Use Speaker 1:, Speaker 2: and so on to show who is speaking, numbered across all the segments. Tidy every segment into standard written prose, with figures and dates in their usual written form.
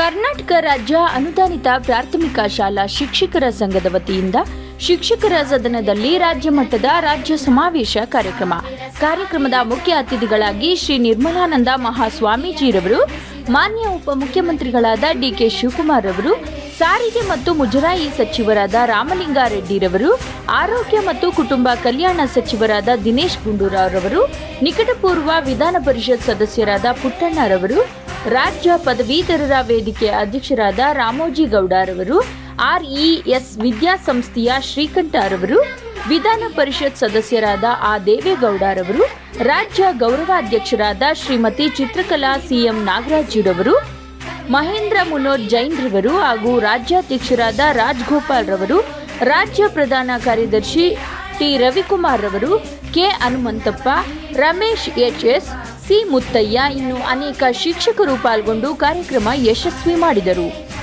Speaker 1: ಕರ್ನಾಟಕ ರಾಜ್ಯ ಅನುದಾನಿತ ಪ್ರಾಥಮಿಕ ಶಾಲಾ ಶಿಕ್ಷಕರ ಸಂಘದ ವತಿಯಿಂದ ಶಿಕ್ಷಕರ ಸದನದಲ್ಲಿ ರಾಜ್ಯ ಮಟ್ಟದ ರಾಜ್ಯ ಸಮಾವೇಶ ಕಾರ್ಯಕ್ರಮದ ಮುಖ್ಯ ಅತಿಥಿಗಳಾಗಿ ಶ್ರೀ ನಿರ್ಮಲಾನಂದ ಮಹಾಸ್ವಾಮೀಜಿರವರು, ಮಾನ್ಯ ಉಪಮುಖ್ಯಮಂತ್ರಿಗಳಾದ ಡಿಕೆ ಶಿವಕುಮಾರ್ ರವರು, ಸಾರಿಗೆ ಮತ್ತು ಮುಜರಾಯಿ ಸಚಿವರಾದ ರಾಮಲಿಂಗಾರೆಡ್ಡಿರವರು, ಆರೋಗ್ಯ ಮತ್ತು ಕುಟುಂಬ ಕಲ್ಯಾಣ ಸಚಿವರಾದ ದಿನೇಶ್ ಗುಂಡೂರಾವ್ ರವರು, ನಿಕಟಪೂರ್ವ ವಿಧಾನ ಪರಿಷತ್ ಸದಸ್ಯರಾದ ಪುಟ್ಟಣ್ಣರವರು, ರಾಜ್ಯ ಪದವೀಧರರ ವೇದಿಕೆ ಅಧ್ಯಕ್ಷರಾದ ರಾಮೋಜಿ ಗೌಡರವರು, ಆರ್ಇಎಸ್ ವಿದ್ಯಾಸಂಸ್ಥೆಯ ಶ್ರೀಕಂಠರವರು, ವಿಧಾನ ಪರಿಷತ್ ಸದಸ್ಯರಾದ ದೇವೇಗೌಡರವರು, ರಾಜ್ಯ ಗೌರವಾಧ್ಯಕ್ಷರಾದ ಶ್ರೀಮತಿ ಚಿತ್ರಕಲಾ ಸಿಎಂ ನಾಗರಾಜ್ರವರು, ಮಹೇಂದ್ರ ಮುನೋಜ್ ಜೈನ್ ರವರು ಹಾಗೂ ರಾಜ್ಯಾಧ್ಯಕ್ಷರಾದ ರಾಜ್ಗೋಪಾಲ್ ರವರು, ರಾಜ್ಯ ಪ್ರಧಾನ ಕಾರ್ಯದರ್ಶಿ ಟಿ ರವಿಕುಮಾರ್ ರವರು, K Hanumanthappa, Ramesh HS, C Muthaiah ಇನ್ನು ಅನೇಕ ಶಿಕ್ಷಕರು ಪಾಲ್ಗೊಂಡು ಕಾರ್ಯಕ್ರಮ ಯಶಸ್ವಿ ಮಾಡಿದರು.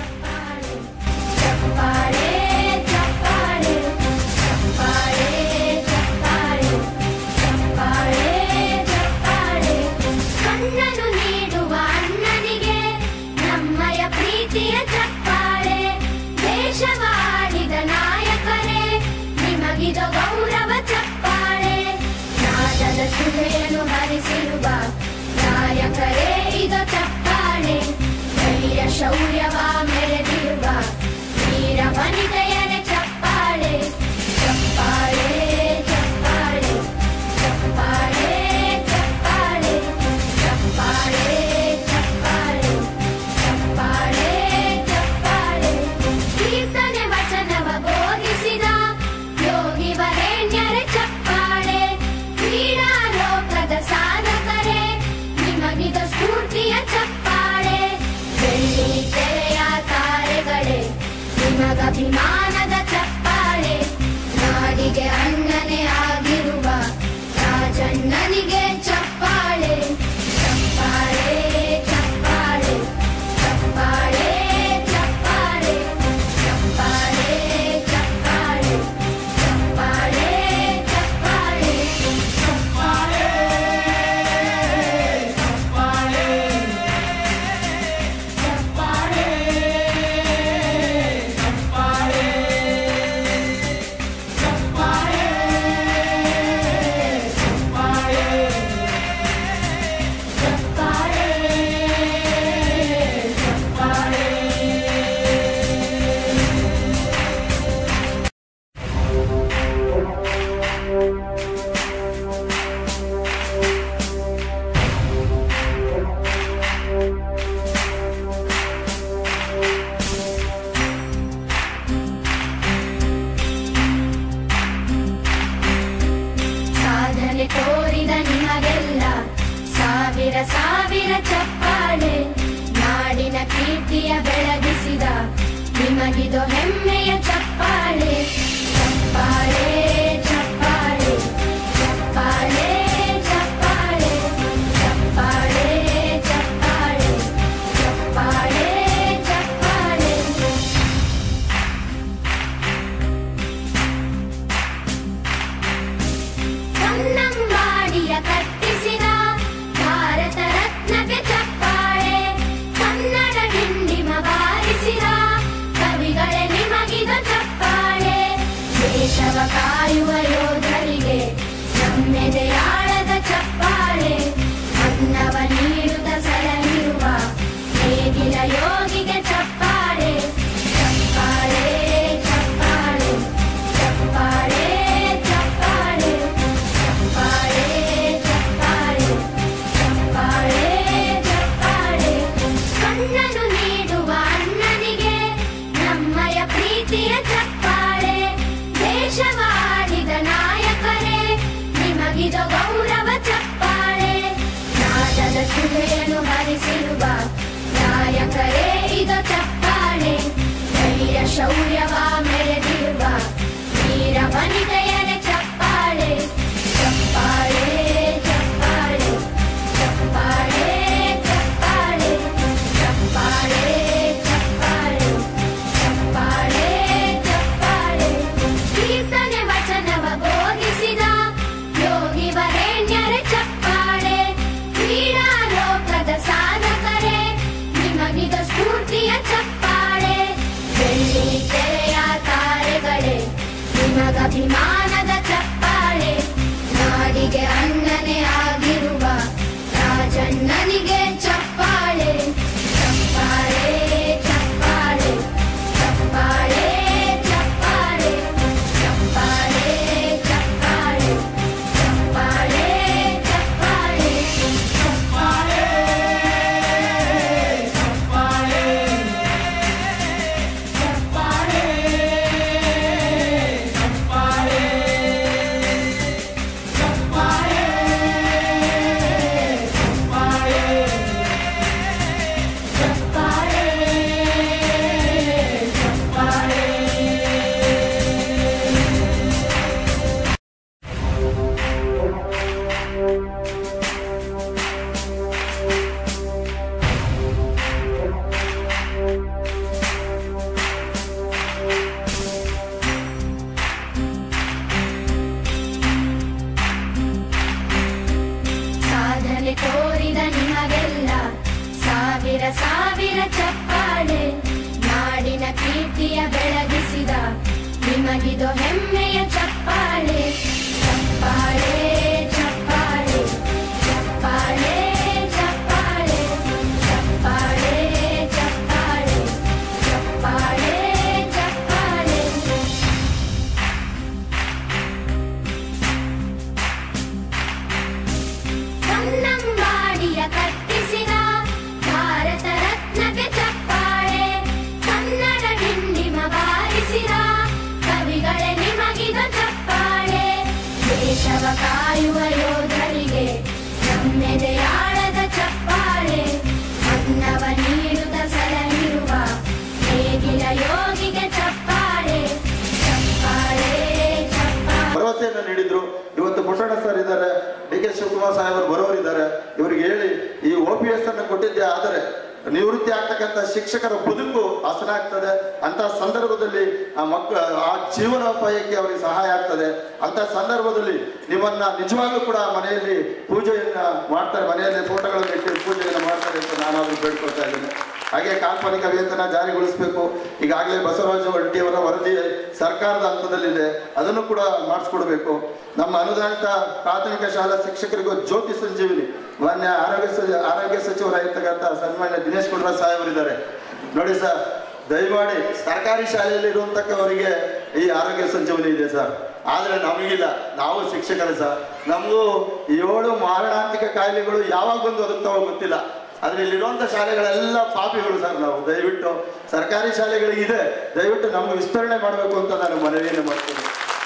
Speaker 2: ನಾಯಕರೇ ಇದು ಚಪ್ಪಾಳೆ, ಧೈರ್ಯ ಶೌರ್ಯವ ಮೆರೆದಿರುವ ವೀರ ವನಿತೆಯರೇ ಚಪ್ಪಾಳೆ, ಚಪ್ಪಾಳೆ ಚಪ್ಪಾಳೆ ಚಪ್ಪಾಳೆ ಚಪ್ಪಾಳೆ ಚಪ್ಪಾಳೆ ಚಪ್ಪಾಳೆ ಚಪ್ಪಾಳೆ ಚಪ್ಪಾಳೆ. ಕೀರ್ತನೆ ವಚನವ ಬೋಧಿಸಿದ ಯೋಗಿ ವರೇಣ್ಯರೇ ಚಪ್ಪಾಳೆ, ಕ್ರೀಡಾ ಲೋಕದ ಸಾಧಕರೇ ನಿಮಗಿದ ಸ್ಫೂರ್ತಿಯ ಚಪ್ಪಾಳೆ, ಬೆಳ್ಳಿ ತೆರೆಯ ತಾರೆಗಳೇ ನಿಮಗಭಿಮಾನದ ಚಪ್ಪಾಳೆ, ನಾಡಿಗೆ ಅಣ್ಣನೇ ಆಗಿರುವ ರಾಜಣ್ಣನಿಗೆ ಚಪ್ಪಾಳೆ, ಚಪ್ಪಾಳೆ ಚಪ್ಪಾಳೆ ಚಪ್ಪಾಳೆ ಚಪ್ಪಾಳೆ ಚಪ್ಪಾಳೆ ಚಪ್ಪಾಳೆ ಚಪ್ಪಾಳೆ ಚಪ್ಪಾಳೆ ಚಪ್ಪಾಳೆ. ತೋರಿದ ನಿಮಗೆಲ್ಲ ಸಾವಿರ ಸಾವಿರ ಚಪ್ಪಾಳೆ, ನಾಡಿನ ಕೀರ್ತಿಯ ಬೆಳಗಿಸಿದ ನಿಮಗಿದು ಹೆಮ್ಮೆಯ ಚಪ್ಪಾಳೆ, ಚಪ್ಪಾಳೆ ಚಪ್ಪಾಳೆ ಚಪ್ಪಾಳೆ ಚಪ್ಪಾಳೆ ಚಪ್ಪಾಳೆ ಚಪ್ಪಾಳೆ ಚಪ್ಪಾಳೆ ಚಪ್ಪಾಳೆ. ಕನ್ನಂಬಾಡಿಯ ಕಟ್ಟಿಸಿದ ಭಾರತ ರತ್ನಕ್ಕೆ ಚಪ್ಪಾಳೆ, ಕನ್ನಡ ಡಿಂಡಿಮ ಬಾರಿಸಿದ ಕವಿಗಳೇ ನಿಮಗಿದ ಚಪ್ಪಾಳೆ, ದೇಶವ ಕಾಯುವ ಯೋಧರಿಗೆ ನಮ್ಮೆದೆಯಾಳದ ಚಪ್ಪಾಳೆ, ಅನ್ನವ ನೀಡುತ್ತ ಸಲಹಿರುವ ನೇಗಿಲ ಯೋಗಿಗೆ ಚಪ್ಪಾಳೆ, ಚಪ್ಪಾಳೆ ಚಪ್ಪಾಳೆ ಚಪ್ಪಾಳೆ ಚಪ್ಪಾಳೆ ಚಪ್ಪಾಳೆ ಚಪ್ಪಾಳೆ ಚಪ್ಪಾಳೆ ಚಪ್ಪಾಳೆ. ಕಣ್ಣನು ನೀಡುವ ಅಣ್ಣನಿಗೆ ನಮ್ಮಯ ಪ್ರೀತಿಯ ಚಪ್ಪಾಳೆ, ದೇಶವಾಡಿದ ಅಭಿಮಾನದ ಚಪ್ಪಾಳೆ ನಾಡಿಗೆ ಅಣ್ಣನೇ ಆಗಿರುವ ರಾಜಣ್ಣನಿಗೆ ಚಪ್ಪಾಳೆ ಚಪ್ಪಾಳೆ ಚಪ್ಪಾಳೆ ಚಪ್ಪಾಳೆ ಚಪ್ಪಾಳೆ ಚಪ್ಪಾಳೆ ಚಪ್ಪಾಳೆ ಚಪ್ಪಾಳೆ ಚಪ್ಪಾಳೆ ಸಾಧನೆ ತೋರಿದ ನಿಮಗೆಲ್ಲ ಸಾವಿರ ಸಾವಿರ ಚಪ್ಪಾಳೆ ನಾಡಿನ ಕೀರ್ತಿಯ ಬೆಳಗಿಸಿದ ನಿಮಗಿದು ಹೆಮ್ಮೆಯ ಚಪ್ಪಾಳೆ ಚಪ್ಪಾಳೆ ಚಪ್ಪಾಳೆ ಚಪ್ಪಾಳೆ ಚಪ್ಪಾಳೆ ಚಪ್ಪಾಳೆ ಚಪ್ಪಾಳೆ ಚಪ್ಪಾಳೆ ಚಪ್ಪಾಳೆ ಕನ್ನಂಬಾಡಿಯ ಕಟ್ಟಿಸಿದ ಭಾರತ ರತ್ನಕ್ಕೆ ಚಪ್ಪಾಳೆ ಕನ್ನಡ ಡಿಂಡಿಮ ಬಾರಿಸಿದ ಕವಿಗಳೇ ನಿಮಗಿದ ಚಪ್ಪಾಳೆ ದೇಶವ ಕಾಯುವ ಯೋಧರಿಗೆ ನಮ್ಮೆದೆಯಾಳದ ಚಪ್ಪಾಳೆ ಅನ್ನವ ನೀಡುತ್ತ ಸಲಹಿರುವ ನೇಗಿಲ ಯೋಗಿಗೆ ಚಪ್ಪಾಳೆ ಚಪ್ಪಾಳೆ ಚಪ್ಪಾಳೆ
Speaker 3: ಭರವಸೆಯನ್ನು ನೀಡಿದ್ರು. ಇವತ್ತು ಪುಟ್ಟಣ್ಣ ಸರ್ ಇದ್ದಾರೆ, ಡಿ ಕೆ ಶಿವಕುಮಾರ್ ಸಾಹೇಬರು ಬರೋರಿದ್ದಾರೆ. ಇವರಿಗೆ ಹೇಳಿ ಈ OPS ಅನ್ನು ಕೊಟ್ಟಿದ್ದೆ ಆದರೆ ನಿವೃತ್ತಿ ಆಗ್ತಕ್ಕಂಥ ಶಿಕ್ಷಕರ ಬದುಕು ಹಸನ ಆಗ್ತದೆ. ಅಂತ ಸಂದರ್ಭದಲ್ಲಿ ಆ ಜೀವನೋಪಾಯಕ್ಕೆ ಅವರಿಗೆ ಸಹಾಯ ಆಗ್ತದೆ. ಅಂತ ಸಂದರ್ಭದಲ್ಲಿ ನಿಮ್ಮನ್ನ ನಿಜವಾಗ್ಲೂ ಕೂಡ ಮನೆಯಲ್ಲಿ ಪೂಜೆಯನ್ನ ಮಾಡ್ತಾರೆ, ಮನೆಯಲ್ಲಿ ಫೋಟೋಗಳನ್ನು ಇಟ್ಟು ಪೂಜೆಯನ್ನು ಮಾಡ್ತಾರೆ ಅಂತ ನಾನು ಅವ್ರಿಗೆ ಬೇಡ್ಕೊಳ್ತಾ ಇದ್ದೇನೆ. ಹಾಗೆ ಕಾಲ್ಪನಿಕ ವೇತನ ಜಾರಿಗೊಳಿಸಬೇಕು. ಈಗಾಗಲೇ ಬಸವರಾಜ ಹೊರಟ್ಟಿಯವರ ವರದಿ ಸರ್ಕಾರದ ಹಂತದಲ್ಲಿದೆ, ಅದನ್ನು ಕೂಡ ಮಾಡಿಸ್ಕೊಡ್ಬೇಕು. ನಮ್ಮ ಅನುದಾನಿತ ಪ್ರಾಥಮಿಕ ಶಾಲಾ ಶಿಕ್ಷಕರಿಗೂ ಜ್ಯೋತಿ ಸಂಜೀವಿನಿ ಮಾನ್ಯ ಆರೋಗ್ಯ ಸಚಿವರಾಗಿರ್ತಕ್ಕಂಥ ಸನ್ಮಾನ್ಯ ದಿನೇಶ್ ಗುಂಡೂರಾವ್ ಸಾಹೇಬರಿದ್ದಾರೆ. ನೋಡಿ ಸರ್, ದಯಮಾಡಿ ಸರ್ಕಾರಿ ಶಾಲೆಯಲ್ಲಿ ಇರುವಂತಕ್ಕವರಿಗೆ ಈ ಆರೋಗ್ಯ ಸಂಜೀವಿನಿ ಇದೆ ಸರ್, ಆದರೆ ನಮಗಿಲ್ಲ. ನಾವು ಶಿಕ್ಷಕರೇ ಸರ್, ನಮಗೂ 7 ಮಾರಣಾಂತಿಕ ಕಾಯಿಲೆಗಳು ಯಾವಾಗ ಬಂದು ಒದಗ್ತಾವೋ ಗೊತ್ತಿಲ್ಲ. ಆದ್ರೆ ಇಲ್ಲಿರುವಂತ ಶಾಲೆಗಳೆಲ್ಲ ಪಾಪಿಗಳು ಸರ್. ನಾವು ದಯವಿಟ್ಟು ಸರ್ಕಾರಿ ಶಾಲೆಗಳಿಗಿದೆ, ದಯವಿಟ್ಟು ನಮ್ಗೆ ವಿಸ್ತರಣೆ ಮಾಡಬೇಕು ಅಂತ ನಾನು ಮನವಿಯನ್ನು ಮಾಡ್ತೀನಿ.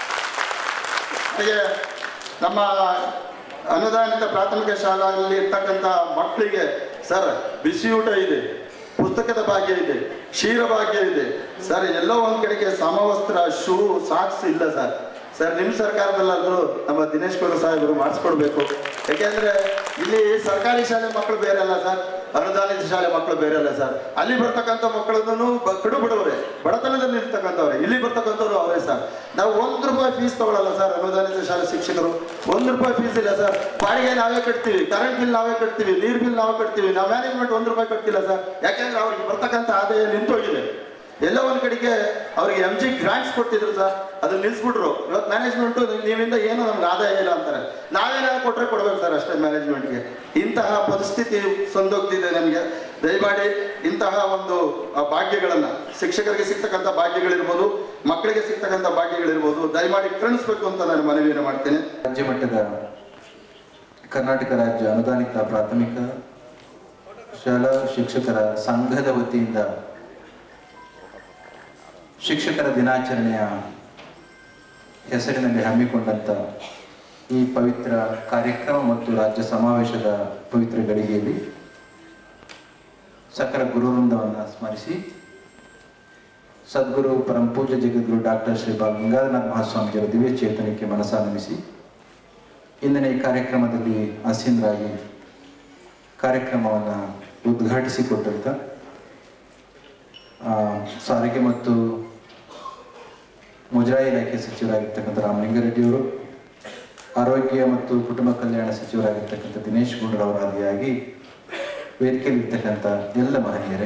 Speaker 3: ಹಾಗೆ ನಮ್ಮ ಅನುದಾನಿತ ಪ್ರಾಥಮಿಕ ಶಾಲೆಯಲ್ಲಿ ಇರ್ತಕ್ಕಂಥ ಮಕ್ಕಳಿಗೆ ಸರ್ ಬಿಸಿ ಊಟ ಇದೆ, ಪುಸ್ತಕದ ಭಾಗ್ಯ ಇದೆ, ಕ್ಷೀರ ಭಾಗ್ಯ ಇದೆ ಸರ್. ಎಲ್ಲೋ ಒಂದ್ ಕಡೆಗೆ ಸಮವಸ್ತ್ರ, ಶೂ, ಸಾಕ್ಸ್ ಇಲ್ಲ ಸರ್. ಸರ್ ನಿಮ್ಮ ಸರ್ಕಾರದಲ್ಲಾದ್ರೂ ನಮ್ಮ ದಿನೇಶ್ ಗುಂಡೂರಾವ್ ಸಾಹೇಬರು ಮಾಡಿಸ್ಕೊಡ್ಬೇಕು. ಯಾಕೆಂದ್ರೆ ಇಲ್ಲಿ ಸರ್ಕಾರಿ ಶಾಲೆ ಮಕ್ಕಳು ಬೇರೆ ಅಲ್ಲ ಸರ್, ಅನುದಾನಿತ ಶಾಲೆ ಮಕ್ಕಳು ಬೇರೆ ಅಲ್ಲ ಸರ್. ಅಲ್ಲಿ ಬರ್ತಕ್ಕಂಥ ಮಕ್ಕಳನ್ನು ಕಡು ಬಿಡವ್ರೆ, ಬಡತನದಲ್ಲಿ ಇರ್ತಕ್ಕಂಥವ್ರೆ, ಇಲ್ಲಿ ಬರ್ತಕ್ಕಂಥವ್ರು ಅವರೇ ಸರ್. ನಾವು ₹1 ಫೀಸ್ ತಗೊಳ್ಳಲ್ಲ ಸರ್. ಅನುದಾನಿತ ಶಾಲೆ ಶಿಕ್ಷಕರು ₹1 ಫೀಸ್ ಇಲ್ಲ ಸರ್. ಬಾಡಿಗೆ ನಾವೇ ಕಟ್ತೀವಿ, ಕರೆಂಟ್ ಬಿಲ್ ನಾವೇ ಕಟ್ತೀವಿ, ನೀರ್ ಬಿಲ್ ನಾವೇ ಕಟ್ತೀವಿ. ನಾವು ಮ್ಯಾನೇಜ್ಮೆಂಟ್ ₹1 ಕಟ್ತಿಲ್ಲ ಸರ್. ಯಾಕೆಂದ್ರೆ ಅವ್ರಿಗೆ ಬರ್ತಕ್ಕಂಥ ಆದಾಯ ನಿಂತೋಗಿದೆ. ಎಲ್ಲ ಒಂದ್ ಕಡೆಗೆ ಅವ್ರಿಗೆ MG ಗ್ರಾಂಟ್ಸ್ ಕೊಡ್ತಿದ್ರು ಸರ್, ಅದು ನಿಲ್ಸ್ಬಿಟ್ರು. ಇವತ್ತು ಮ್ಯಾನೇಜ್ಮೆಂಟು ನೀವಿಂದ ಏನು ನಮ್ಗೆ ಆದಾಯ ಇಲ್ಲ ಅಂತಾರೆ. ನಾವೇನಾದ್ರು ಕೊಟ್ಟರೆ ಕೊಡ್ಬೇಕು ಸರ್ ಅಷ್ಟೇ ಮ್ಯಾನೇಜ್ಮೆಂಟ್ಗೆ. ಇಂತಹ ಪರಿಸ್ಥಿತಿ ಸಂದೋಗ್ತಿದೆ ನಮಗೆ. ದಯಮಾಡಿ ಇಂತಹ ಒಂದು ಭಾಗ್ಯಗಳನ್ನ, ಶಿಕ್ಷಕರಿಗೆ ಸಿಗ್ತಕ್ಕಂಥ ಭಾಗ್ಯಗಳಿರ್ಬೋದು, ಮಕ್ಕಳಿಗೆ ಸಿಗ್ತಕ್ಕಂಥ ಭಾಗ್ಯಗಳಿರ್ಬೋದು, ದಯಮಾಡಿ ಕರುಣಿಸ್ಬೇಕು ಅಂತ ನಾನು ಮನವಿಯನ್ನು ಮಾಡ್ತೇನೆ.
Speaker 4: ರಾಜ್ಯ ಮಟ್ಟದ ಕರ್ನಾಟಕ ರಾಜ್ಯ ಅನುದಾನಿತ ಪ್ರಾಥಮಿಕ ಶಾಲಾ ಶಿಕ್ಷಕರ ಸಂಘದ ವತಿಯಿಂದ ಶಿಕ್ಷಕರ ದಿನಾಚರಣೆಯ ಹೆಸರಿನಲ್ಲಿ ಹಮ್ಮಿಕೊಂಡಂಥ ಈ ಪವಿತ್ರ ಕಾರ್ಯಕ್ರಮ ಮತ್ತು ರಾಜ್ಯ ಸಮಾವೇಶದ ಪವಿತ್ರ ಗಳಿಗೆಯಲ್ಲಿ ಸಕಲ ಗುರುವೃಂದವನ್ನು ಸ್ಮರಿಸಿ ಸದ್ಗುರು ಪರಂ ಪೂಜ್ಯ ಜಗದ್ಗುರು ಡಾಕ್ಟರ್ ಶ್ರೀ ಗಂಗಾಧರನಾಥ ಮಹಾಸ್ವಾಮಿಯವರ ದಿವ್ಯ ಚೇತನಕ್ಕೆ ಮನಸ್ಸಾನಮಿಸಿ ಇಂದಿನ ಈ ಕಾರ್ಯಕ್ರಮದಲ್ಲಿ ಆಸೀನರಾಗಿ ಕಾರ್ಯಕ್ರಮವನ್ನು ಉದ್ಘಾಟಿಸಿಕೊಟ್ಟಂಥ ಸಾರಿಗೆ ಮತ್ತು ಮುಜರಾಯಿ ಇಲಾಖೆ ಸಚಿವರಾಗಿರ್ತಕ್ಕಂಥ ರಾಮಲಿಂಗಾರೆಡ್ಡಿಯವರು, ಆರೋಗ್ಯ ಮತ್ತು ಕುಟುಂಬ ಕಲ್ಯಾಣ ಸಚಿವರಾಗಿರ್ತಕ್ಕಂಥ ದಿನೇಶ್ ಗುಂಡೂರಾವ್ ಆದಿಯಾಗಿ ವೇದಿಕೆಯಲ್ಲಿರ್ತಕ್ಕಂಥ ಎಲ್ಲ ಮಹನೀಯರೇ,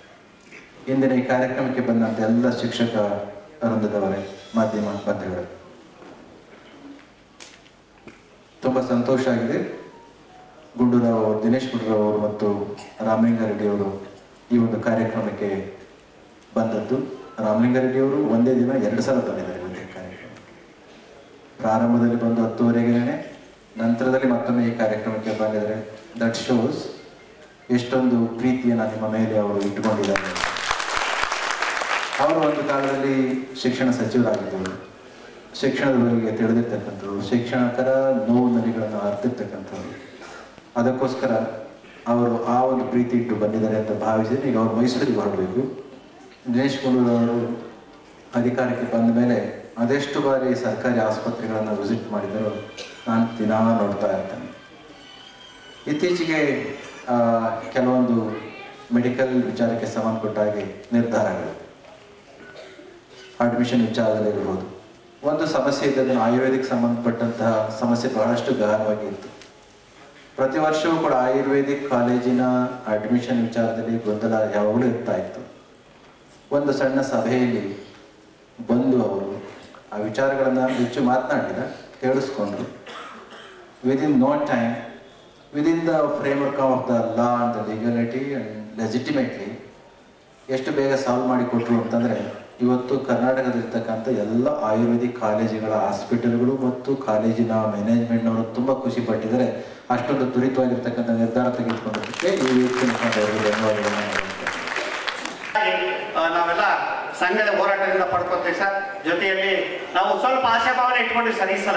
Speaker 4: ಇಂದಿನ ಈ ಕಾರ್ಯಕ್ರಮಕ್ಕೆ ಬಂದಂಥ ಎಲ್ಲ ಶಿಕ್ಷಕ ವೃಂದದವರೇ, ಮಾಧ್ಯಮ ಬಂಧುಗಳೇ, ತುಂಬ ಸಂತೋಷ ಆಗಿದೆ. ಗುಂಡೂರಾವ್ ಅವರು, ದಿನೇಶ್ ಗುಂಡೂರಾವ್ ಅವರು ಮತ್ತು ರಾಮಲಿಂಗಾರೆಡ್ಡಿ ಅವರು ಈ ಒಂದು ಕಾರ್ಯಕ್ರಮಕ್ಕೆ ಬಂದದ್ದು. ರಾಮಲಿಂಗಾರೆಡ್ಡಿ ಅವರು ಒಂದೇ ದಿನ 2 ಸಲ ಬಂದಿದ್ದಾರೆ ಒಂದೇ ಕಾರ್ಯಕ್ರಮ. ಪ್ರಾರಂಭದಲ್ಲಿ ಬಂದು 10:30ಗೆ, ನಂತರದಲ್ಲಿ ಮತ್ತೊಮ್ಮೆ ಈ ಕಾರ್ಯಕ್ರಮಕ್ಕೆ ಬಂದಿದ್ದಾರೆ. ದಟ್ ಶೋಸ್ ಎಷ್ಟೊಂದು ಪ್ರೀತಿಯನ್ನು ನಿಮ್ಮ ಮೇಲೆ ಅವರು ಇಟ್ಟುಕೊಂಡಿದ್ದಾರೆ. ಅವರು ಒಂದು ಕಾಲದಲ್ಲಿ ಶಿಕ್ಷಣ ಸಚಿವರಾಗಿದ್ದರು, ಶಿಕ್ಷಣದ ಬಗ್ಗೆ ತಿಳಿದಿರ್ತಕ್ಕಂಥವ್ರು, ಶಿಕ್ಷಣಕರ ನೋವು ನಲಿಗಳನ್ನು ಅರ್ತಿರ್ತಕ್ಕಂಥವ್ರು. ಅದಕ್ಕೋಸ್ಕರ ಅವರು ಆ ಒಂದು ಪ್ರೀತಿ ಇಟ್ಟು ಬಂದಿದ್ದಾರೆ ಅಂತ ಭಾವಿಸಿದ್ರೆ ಈಗ ಅವರು ಮೈಸೂರಿಗೆ ಹೊರಡಬೇಕು. ದಿನೇಶ್ ಗುಂಡೂರಾವ್ ಅಧಿಕಾರಕ್ಕೆ ಬಂದ ಮೇಲೆ ಅದೆಷ್ಟು ಬಾರಿ ಸರ್ಕಾರಿ ಆಸ್ಪತ್ರೆಗಳನ್ನು ವಿಸಿಟ್ ಮಾಡಿದರೂ ನಾನು ದಿನಾ ನೋಡ್ತಾ ಇರ್ತೇನೆ. ಇತ್ತೀಚೆಗೆ ಕೆಲವೊಂದು ಮೆಡಿಕಲ್ ವಿಚಾರಕ್ಕೆ ಸಂಬಂಧಪಟ್ಟ ಹಾಗೆ ನಿರ್ಧಾರಗಳು, ಅಡ್ಮಿಷನ್ ವಿಚಾರದಲ್ಲಿರ್ಬೋದು, ಒಂದು ಸಮಸ್ಯೆ ಇದ್ದದನ್ನು ಆಯುರ್ವೇದಿಕ್ ಸಂಬಂಧಪಟ್ಟಂತಹ ಸಮಸ್ಯೆ ಬಹಳಷ್ಟು ಗಹನವಾಗಿ ಇತ್ತು. ಪ್ರತಿ ವರ್ಷವೂ ಕೂಡ ಆಯುರ್ವೇದಿಕ್ ಕಾಲೇಜಿನ ಅಡ್ಮಿಷನ್ ವಿಚಾರದಲ್ಲಿ ಗೊಂದಲ ಯಾವಾಗಲೂ ಇರ್ತಾ ಇತ್ತು. ಒಂದು ಸಣ್ಣ ಸಭೆಯಲ್ಲಿ ಬಂದು ಅವರು ಆ ವಿಚಾರಗಳನ್ನು ಹೆಚ್ಚು ಮಾತನಾಡಿದ, ಕೇಳಿಸ್ಕೊಂಡ್ರು. Within no time, within the framework of the law and the legality and legitimately ಎಷ್ಟು ಬೇಗ ಸಾಲ್ವ್ ಮಾಡಿಕೊಟ್ರು ಅಂತಂದರೆ, ಇವತ್ತು ಕರ್ನಾಟಕದಲ್ಲಿರ್ತಕ್ಕಂಥ ಎಲ್ಲ ಆಯುರ್ವೇದಿಕ್ ಕಾಲೇಜುಗಳ ಹಾಸ್ಪಿಟಲ್ಗಳು ಮತ್ತು ಕಾಲೇಜಿನ ಮ್ಯಾನೇಜ್ಮೆಂಟ್ನವರು ತುಂಬ ಖುಷಿ ಪಟ್ಟಿದ್ದಾರೆ. ಅಷ್ಟೊಂದು ತ್ವರಿತವಾಗಿರ್ತಕ್ಕಂಥ ನಿರ್ಧಾರ ತೆಗೆದುಕೊಂಡದಕ್ಕೆ ಈ ವೇದಿಕೆ ಧನ್ಯವಾದಗಳನ್ನು.
Speaker 5: ನಾವೆಲ್ಲ ಸಂಘದ ಹೋರಾಟದಿಂದ ಪಡ್ಕೊತೀವಿ ಸರ್. ಜೊತೆಯಲ್ಲಿ ನಾವು ಸ್ವಲ್ಪ ಆಶಾಭಾವನೆ ಇಟ್ಕೊಂಡಿವಿ ಸರ್. ಈ ಸಲ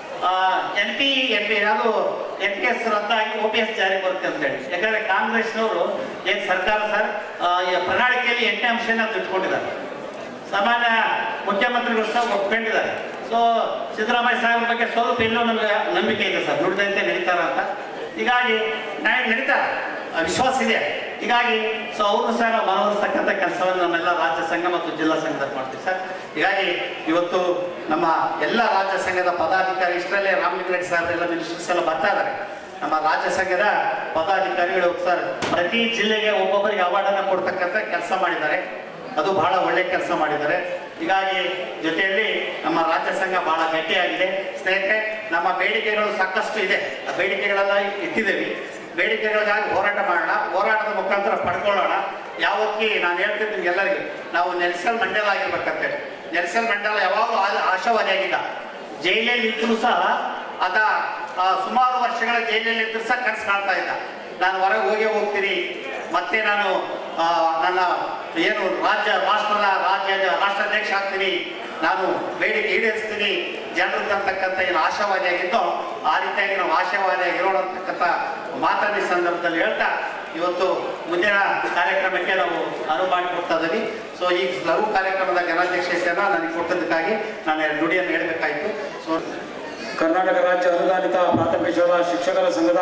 Speaker 5: ಅದು NPS ರದ್ದಾಗಿ OPS ಜಾರಿ ಬರುತ್ತೆ ಅಂತ ಹೇಳಿ. ಯಾಕಂದ್ರೆ ಕಾಂಗ್ರೆಸ್ನವರು ಏನು ಸರ್ಕಾರ ಸರ್ ಪ್ರಣಾಳಿಕೆಯಲ್ಲಿ 8ನೇ ಅಂಶನ ಇಟ್ಕೊಂಡಿದ್ದಾರೆ. ಸಾಮಾನ್ಯ ಮುಖ್ಯಮಂತ್ರಿಗಳು ಸಹ ಒಪ್ಕೊಂಡಿದ್ದಾರೆ. ಸೊ ಸಿದ್ದರಾಮಯ್ಯ ಸಾಹೇಬ್ರ ಬಗ್ಗೆ ಸ್ವಲ್ಪ ಎಲ್ಲೋ ನಮಗೆ ನಂಬಿಕೆ ಇದೆ ಸರ್, ನುಡಿದಂತೆ ನಡೀತಾರ ಅಂತ. ಹೀಗಾಗಿ ನಡೀತಾರೆ, ವಿಶ್ವಾಸ ಇದೆ. ಹೀಗಾಗಿ ಸೊ ಅವ್ರನ್ನೂ ಸಹ ನಾವು ಮನವೊಲಿಸ್ತಕ್ಕಂಥ ಕೆಲಸವನ್ನು ನಮ್ಮೆಲ್ಲ ರಾಜ್ಯ ಸಂಘ ಮತ್ತು ಜಿಲ್ಲಾ ಸಂಘದಲ್ಲಿ ಮಾಡ್ತೀವಿ ಸರ್. ಹೀಗಾಗಿ ಇವತ್ತು ನಮ್ಮ ಎಲ್ಲ ರಾಜ್ಯ ಸಂಘದ ಪದಾಧಿಕಾರಿ, ಇಷ್ಟರಲ್ಲೇ ರಾಮಲಿಂಗಾರೆಡ್ಡಿ ಸರ್ ಎಲ್ಲ ಮಿನಿಸ್ಟರ್ಸ್ ಎಲ್ಲ ಬರ್ತಾ ಇದ್ದಾರೆ. ನಮ್ಮ ರಾಜ್ಯ ಸಂಘದ ಪದಾಧಿಕಾರಿಗಳು ಸರ್ ಪ್ರತಿ ಜಿಲ್ಲೆಗೆ ಒಬ್ಬೊಬ್ಬರಿಗೆ ಅವಾರ್ಡನ್ನು ಕೊಡ್ತಕ್ಕಂಥ ಕೆಲಸ ಮಾಡಿದ್ದಾರೆ. ಅದು ಬಹಳ ಒಳ್ಳೆ ಕೆಲಸ ಮಾಡಿದ್ದಾರೆ. ಹೀಗಾಗಿ ಜೊತೆಯಲ್ಲಿ ನಮ್ಮ ರಾಜ್ಯ ಸಂಘ ಬಹಳ ಗಟ್ಟಿಯಾಗಿದೆ. ಸ್ನೇಹಿತರೆ, ನಮ್ಮ ಬೇಡಿಕೆಗಳು ಸಾಕಷ್ಟು ಇದೆ. ಆ ಬೇಡಿಕೆಗಳೆಲ್ಲ ಇಟ್ಟಿದ್ದೇವೆ. ಬೇಡಿಕೆಗಳಿಗಾಗಿ ಹೋರಾಟ ಮಾಡೋಣ, ಹೋರಾಟದ ಮುಖಾಂತರ ಪಡ್ಕೊಳ್ಳೋಣ. ಯಾವತ್ತಿ ನಾನು ಹೇಳ್ತೀನಿ ನಿಮ್ಗೆಲ್ಲರಿಗೂ, ನಾವು ನೆಲ್ಸನ್ ಮಂಡೇಲ ಆಗಿರ್ಬೇಕಂತೆ. ನೆಲ್ಸನ್ ಮಂಡೇಲ ಯಾವಾಗಲೂ ಆಶಾವಾದಿಯಾಗಿದ್ದ. ಜೈಲಲ್ಲಿ ಇದ್ರೂ ಸಹ ಸುಮಾರು ವರ್ಷಗಳ ಜೈಲಲ್ಲಿ ಇದ್ರೂ ಸಹ ಕನಸು ಕಾಣ್ತಾ ಇದ್ದ. ನಾನು ಹೊರಗೆ ಹೋಗ್ತೀನಿ, ಮತ್ತೆ ನಾನು ನನ್ನ ಏನು ರಾಷ್ಟ್ರಾಧ್ಯಕ್ಷ ಆಗ್ತೀನಿ, ನಾನು ಬೇಡಿಕೆ ಈಡೇರಿಸ್ತೀನಿ ಜನರು ಅಂತಕ್ಕಂಥ ಏನು ಆಶಾವಾದಿಯಾಗಿದ್ದೋ ಆ ರೀತಿಯಾಗಿ ನಾವು ಆಶಾವಾದಿಯಾಗಿರೋಣ ಅಂತಕ್ಕಂಥ ಮಾತನ್ನ ಈ ಸಂದರ್ಭದಲ್ಲಿ ಹೇಳ್ತಾ ಇವತ್ತು ಮುಂದಿನ ಕಾರ್ಯಕ್ರಮಕ್ಕೆ ನಾವು ಅನುವು ಮಾಡಿಕೊಡ್ತಾ ಇದ್ದೀವಿ. ಸೊ ಈ ಲಘು ಕಾರ್ಯಕ್ರಮದ ಗಣಾಧ್ಯಕ್ಷತೆಯನ್ನು ನನಗೆ ಕೊಟ್ಟದಕ್ಕಾಗಿ ನಾನು ನುಡಿಯನ್ನು ಹೇಳಬೇಕಾಯಿತು. ಸೊ
Speaker 6: ಕರ್ನಾಟಕ ರಾಜ್ಯ ಅನುದಾನಿತ ಪ್ರಾಥಮಿಕ ಶಾಲಾ ಶಿಕ್ಷಕರ ಸಂಘದ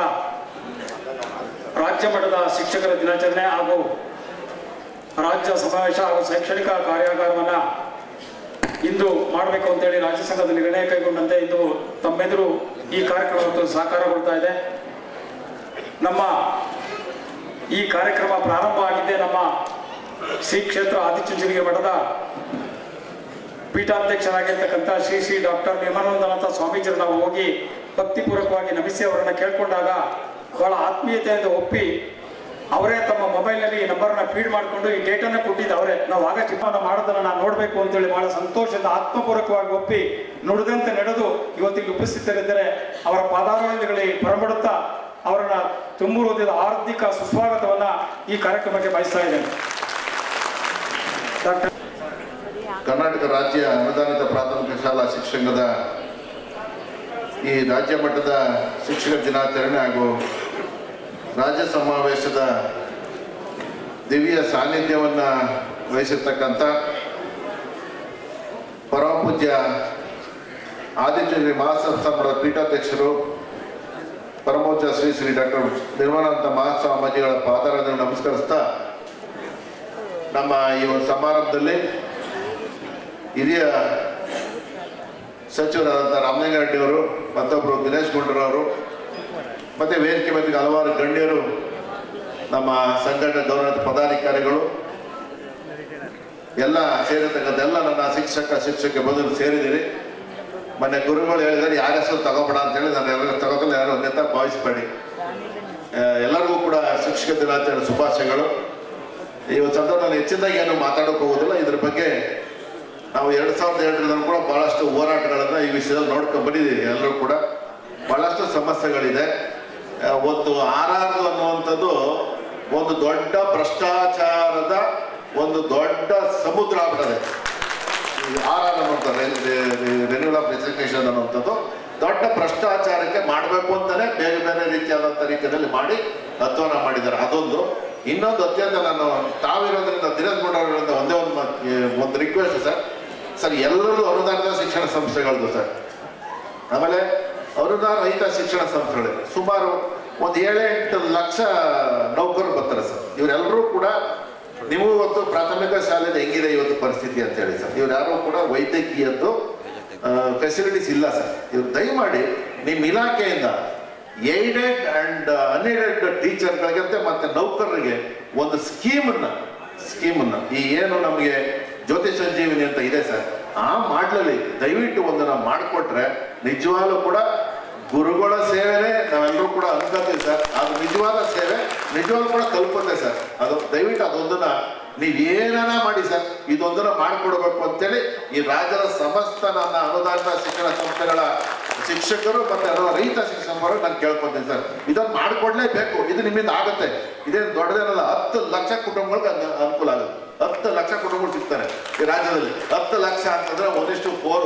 Speaker 6: ರಾಜ್ಯ ಮಟ್ಟದ ಶಿಕ್ಷಕರ ದಿನಾಚರಣೆ ಹಾಗೂ ರಾಜ್ಯ ಸಮಾವೇಶ ಹಾಗೂ ಶೈಕ್ಷಣಿಕ ಕಾರ್ಯಾಗಾರವನ್ನು ಇಂದು ಮಾಡಬೇಕು ಅಂತೇಳಿ ರಾಜ್ಯ ಸಂಘದ ನಿರ್ಣಯ ಕೈಗೊಂಡಂತೆ ಇಂದು ತಮ್ಮೆದುರು ಈ ಕಾರ್ಯಕ್ರಮ ಸಾಕಾರಗೊಳ್ತಾ ಇದೆ. ನಮ್ಮ ಈ ಕಾರ್ಯಕ್ರಮ ಪ್ರಾರಂಭ ಆಗಿದ್ದೇ ನಮ್ಮ ಶ್ರೀ ಕ್ಷೇತ್ರ ಆದಿಚುಂಚನಗಿರಿ ಮಠದ ಪೀಠಾಧ್ಯಕ್ಷರಾಗಿರ್ತಕ್ಕಂಥ ಶ್ರೀ ಡಾಕ್ಟರ್ ನಿರ್ಮಲಾನಂದ ಸ್ವಾಮೀಜಿಯರು ನಾವು ಹೋಗಿ ಭಕ್ತಿಪೂರ್ವಕವಾಗಿ ನಮಿಸಿ ಅವರನ್ನು ಕೇಳ್ಕೊಂಡಾಗ ಬಹಳ ಆತ್ಮೀಯತೆಯಿಂದ ಒಪ್ಪಿ ಅವರೇ ತಮ್ಮ ಮೊಬೈಲ್ನಲ್ಲಿ ಈ ನಂಬರ್ನ ಫೀಡ್ ಮಾಡಿಕೊಂಡು ಈ ಡೇಟನ್ನು ಕೊಟ್ಟಿದ್ದು ಅವರೇ. ನಾವು ಆಗ ಚಿತ್ರವನ್ನು ಮಾಡೋದನ್ನು ನಾನು ನೋಡಬೇಕು ಅಂತೇಳಿ ಬಹಳ ಸಂತೋಷದಿಂದ ಆತ್ಮಪೂರ್ವಕವಾಗಿ ಒಪ್ಪಿ ನುಡಿದಂತೆ ನಡೆದು ಇವತ್ತಿಗೆ ಉಪಸ್ಥಿತರಿದ್ದರೆ ಅವರ ಪಾದಾರವಿಂದಗಳಿಗೆ ಪರಮಡುತ್ತಾ ಅವರನ್ನ ತುಂಬು ಹೃದಯದ ಆರ್ಥಿಕ ಸುಸ್ವಾಗತವನ್ನು ಈ ಕಾರ್ಯಕ್ರಮಕ್ಕೆ ಬಯಸ್ತಾ ಇದ್ದೇನೆ.
Speaker 3: ಕರ್ನಾಟಕ ರಾಜ್ಯ ಅನುದಾನಿತ ಪ್ರಾಥಮಿಕ ಶಾಲಾ ಶಿಕ್ಷಣದ ಈ ರಾಜ್ಯ ಮಟ್ಟದ ಶಿಕ್ಷಕರ ದಿನಾಚರಣೆ ಹಾಗೂ ರಾಜ್ಯ ಸಮಾವೇಶದ ದಿವ್ಯ ಸಾನ್ನಿಧ್ಯವನ್ನು ವಹಿಸಿರ್ತಕ್ಕಂಥ ಪರಮಪೂಜ್ಯ ಆದಿಚುಂಚನಗಿರಿ ಮಹಾಸಂಸ್ಥಾನದ ಪೀಠಾಧ್ಯಕ್ಷರು ಪರಮಪೂಜ್ಯ ಶ್ರೀ ಡಾಕ್ಟರ್ ನಿರ್ಮಲಾನಂದ ಮಹಾಸ್ವಾಮೀಜಿಗಳ ಪಾದಾರವನ್ನು ನಮಸ್ಕರಿಸ್ತಾ ನಮ್ಮ ಈ ಒಂದು ಸಮಾರಂಭದಲ್ಲಿ ಹಿರಿಯ ಸಚಿವರಾದಂಥ ರಾಮಲಿಂಗಾರೆಡ್ಡಿ ಅವರು, ಮತ್ತೊಬ್ಬರು ದಿನೇಶ್ ಗುಂಡೂರಾವ್ ಮತ್ತು ವೇದಿಕೆ ಮೇಲೆ ಹಲವಾರು ಗಣ್ಯರು, ನಮ್ಮ ಸಂಘಟನೆ ಗೌರವಿತ ಪದಾಧಿಕಾರಿಗಳು ಎಲ್ಲ ಸೇರಿರ್ತಕ್ಕಂಥ ಎಲ್ಲ ನನ್ನ ಶಿಕ್ಷಕ ಬಂಧುಗಳು ಸೇರಿದ್ದೀರಿ.
Speaker 7: ಮೊನ್ನೆ ಗುರುಗಳು ಹೇಳಿದರೆ ಯಾರ ಹೆಸರು ತಗೋಬೇಡ ಅಂತೇಳಿ ನಾನು ಎಲ್ಲರೂ ತಗೋದಿಲ್ಲ, ಯಾರು ಅನ್ಯತ ಭಾವಿಸ್ಬೇಡಿ. ಎಲ್ಲರಿಗೂ ಕೂಡ ಶಿಕ್ಷಕ ದಿನಾಚರಣೆ ಶುಭಾಶಯಗಳು. ಇವತ್ತು ಸಂದರ್ಭ ನಾನು ಹೆಚ್ಚಿನದಾಗಿ ಏನು ಮಾತಾಡೋಕೆ ಹೋಗೋದಿಲ್ಲ. ಇದ್ರ ಬಗ್ಗೆ ನಾವು 2002 ಕೂಡ ಬಹಳಷ್ಟು ಹೋರಾಟಗಳನ್ನು ಈ ವಿಷಯದಲ್ಲಿ ನೋಡ್ಕೊಂಡು ಬಂದಿದ್ದೀವಿ. ಎಲ್ಲರೂ ಕೂಡ ಬಹಳಷ್ಟು ಸಮಸ್ಯೆಗಳಿದೆ. ಒಂದು ಆರ್ಆರ್ ಅನ್ನುವಂಥದ್ದು ಒಂದು ದೊಡ್ಡ ಭ್ರಷ್ಟಾಚಾರದ ಒಂದು ದೊಡ್ಡ ಸಮುದ್ರ ಆಗ್ತದೆ. ಆರ್ಆರ್ ಅನ್ನುವಂಥದ್ದು ರೆನ್ಯೂವಲ್ ಆಫ್ ಡೆಸಿಗ್ನೇಷನ್ ಅನ್ನುವಂಥದ್ದು ದೊಡ್ಡ ಭ್ರಷ್ಟಾಚಾರಕ್ಕೆ ಮಾಡಬೇಕು ಅಂತಾನೆ ಬೇರೆ ಬೇರೆ ರೀತಿಯಾದಂಥ ರೀತಿಯಲ್ಲಿ ಮಾಡಿ ತತ್ವನ ಮಾಡಿದ್ದಾರೆ. ಅದೊಂದು. ಇನ್ನೊಂದು ಅತ್ಯಂತ ನಾನು ತಾವಿರೋದ್ರಿಂದ ದಿನೇಶ್ ಗೌಡರಿಂದ ಒಂದೇ ಒಂದು ರಿಕ್ವೆಸ್ಟ್ ಸರ್, ಎಲ್ಲರೂ ಅನುದಾನದ ಶಿಕ್ಷಣ ಸಂಸ್ಥೆಗಳದ್ದು ಸರ್. ಆಮೇಲೆ ಅನುದಾನ ರಹಿತ ಶಿಕ್ಷಣ ಸಂಸ್ಥೆಗಳು ಸುಮಾರು ಒಂದು 7-8 ಲಕ್ಷ ನೌಕರರು ಬರ್ತಾರೆ ಸರ್. ಇವರೆಲ್ಲರೂ ಕೂಡ ನೀವು ಇವತ್ತು ಪ್ರಾಥಮಿಕ ಶಾಲೆಯಲ್ಲಿ ಹೆಂಗಿದೆ ಇವತ್ತು ಪರಿಸ್ಥಿತಿ ಅಂತ ಹೇಳಿ ಸರ್, ಇವ್ರು ಯಾರು ಕೂಡ ವೈದ್ಯಕೀಯದ್ದು ಫೆಸಿಲಿಟೀಸ್ ಇಲ್ಲ ಸರ್. ಇವ್ರು ದಯಮಾಡಿ ನಿಮ್ಮ ಇಲಾಖೆಯಿಂದ ಏಡೆಡ್ ಅಂಡ್ ಅನ್ಏಡೆಡ್ ಟೀಚರ್ಗಳಿಗೆ ಮತ್ತೆ ನೌಕರರಿಗೆ ಒಂದು ಸ್ಕೀಮನ್ನ ಈ ಏನು ನಮಗೆ ಜ್ಯೋತಿ ಸಂಜೀವಿನಿ ಅಂತ ಇದೆ ಸರ್, ಆ ಮಾಡ್ಲಲ್ಲಿ ದಯವಿಟ್ಟು ಒಂದನ್ನ ಮಾಡಿಕೊಟ್ರೆ ನಿಜವಾಗ್ಲೂ ಕೂಡ ಗುರುಗಳ ಸೇವೆನೇ ನಾವೆಲ್ಲರೂ ಕೂಡ ಅನ್ಕೋತೀವಿ ಸರ್. ಅದು ನಿಜವಾದ ಸೇವೆ ನಿಜವಾಗ್ಲೂ ಕೂಡ ತಲುಪುತ್ತೆ ಸರ್. ಅದು ದಯವಿಟ್ಟು ಅದೊಂದನ್ನ ನೀವೇನ ಮಾಡಿ ಸರ್, ಇದೊಂದನ್ನ ಮಾಡಿಕೊಡ್ಬೇಕು ಅಂತೇಳಿ ಈ ರಾಜ್ಯದ ಸಮಸ್ತ ನನ್ನ ಅನುದಾನಿತ ಶಿಕ್ಷಣ ಸಂಸ್ಥೆಗಳ ಶಿಕ್ಷಕರು ಮತ್ತೆ ರೈತ ಶಿಕ್ಷಕರು ನಾನು ಕೇಳ್ಕೊತೀನಿ ಸರ್, ಇದನ್ನು ಮಾಡಿಕೊಡ್ಲೇಬೇಕು. ಇದು ನಿಮ್ಮಿಂದ ಆಗುತ್ತೆ. ಇದೇನು ದೊಡ್ಡದೇನಲ್ಲ. 10 ಲಕ್ಷ ಕುಟುಂಬಗಳಿಗೆ ಅನುಕೂಲ ಆಗುತ್ತೆ. 10 ಲಕ್ಷ ಕುಟುಂಬಗಳು ಸಿಗ್ತಾರೆ ಈ ರಾಜ್ಯದಲ್ಲಿ. 10 ಲಕ್ಷ ಅಂತಂದ್ರೆ 1:4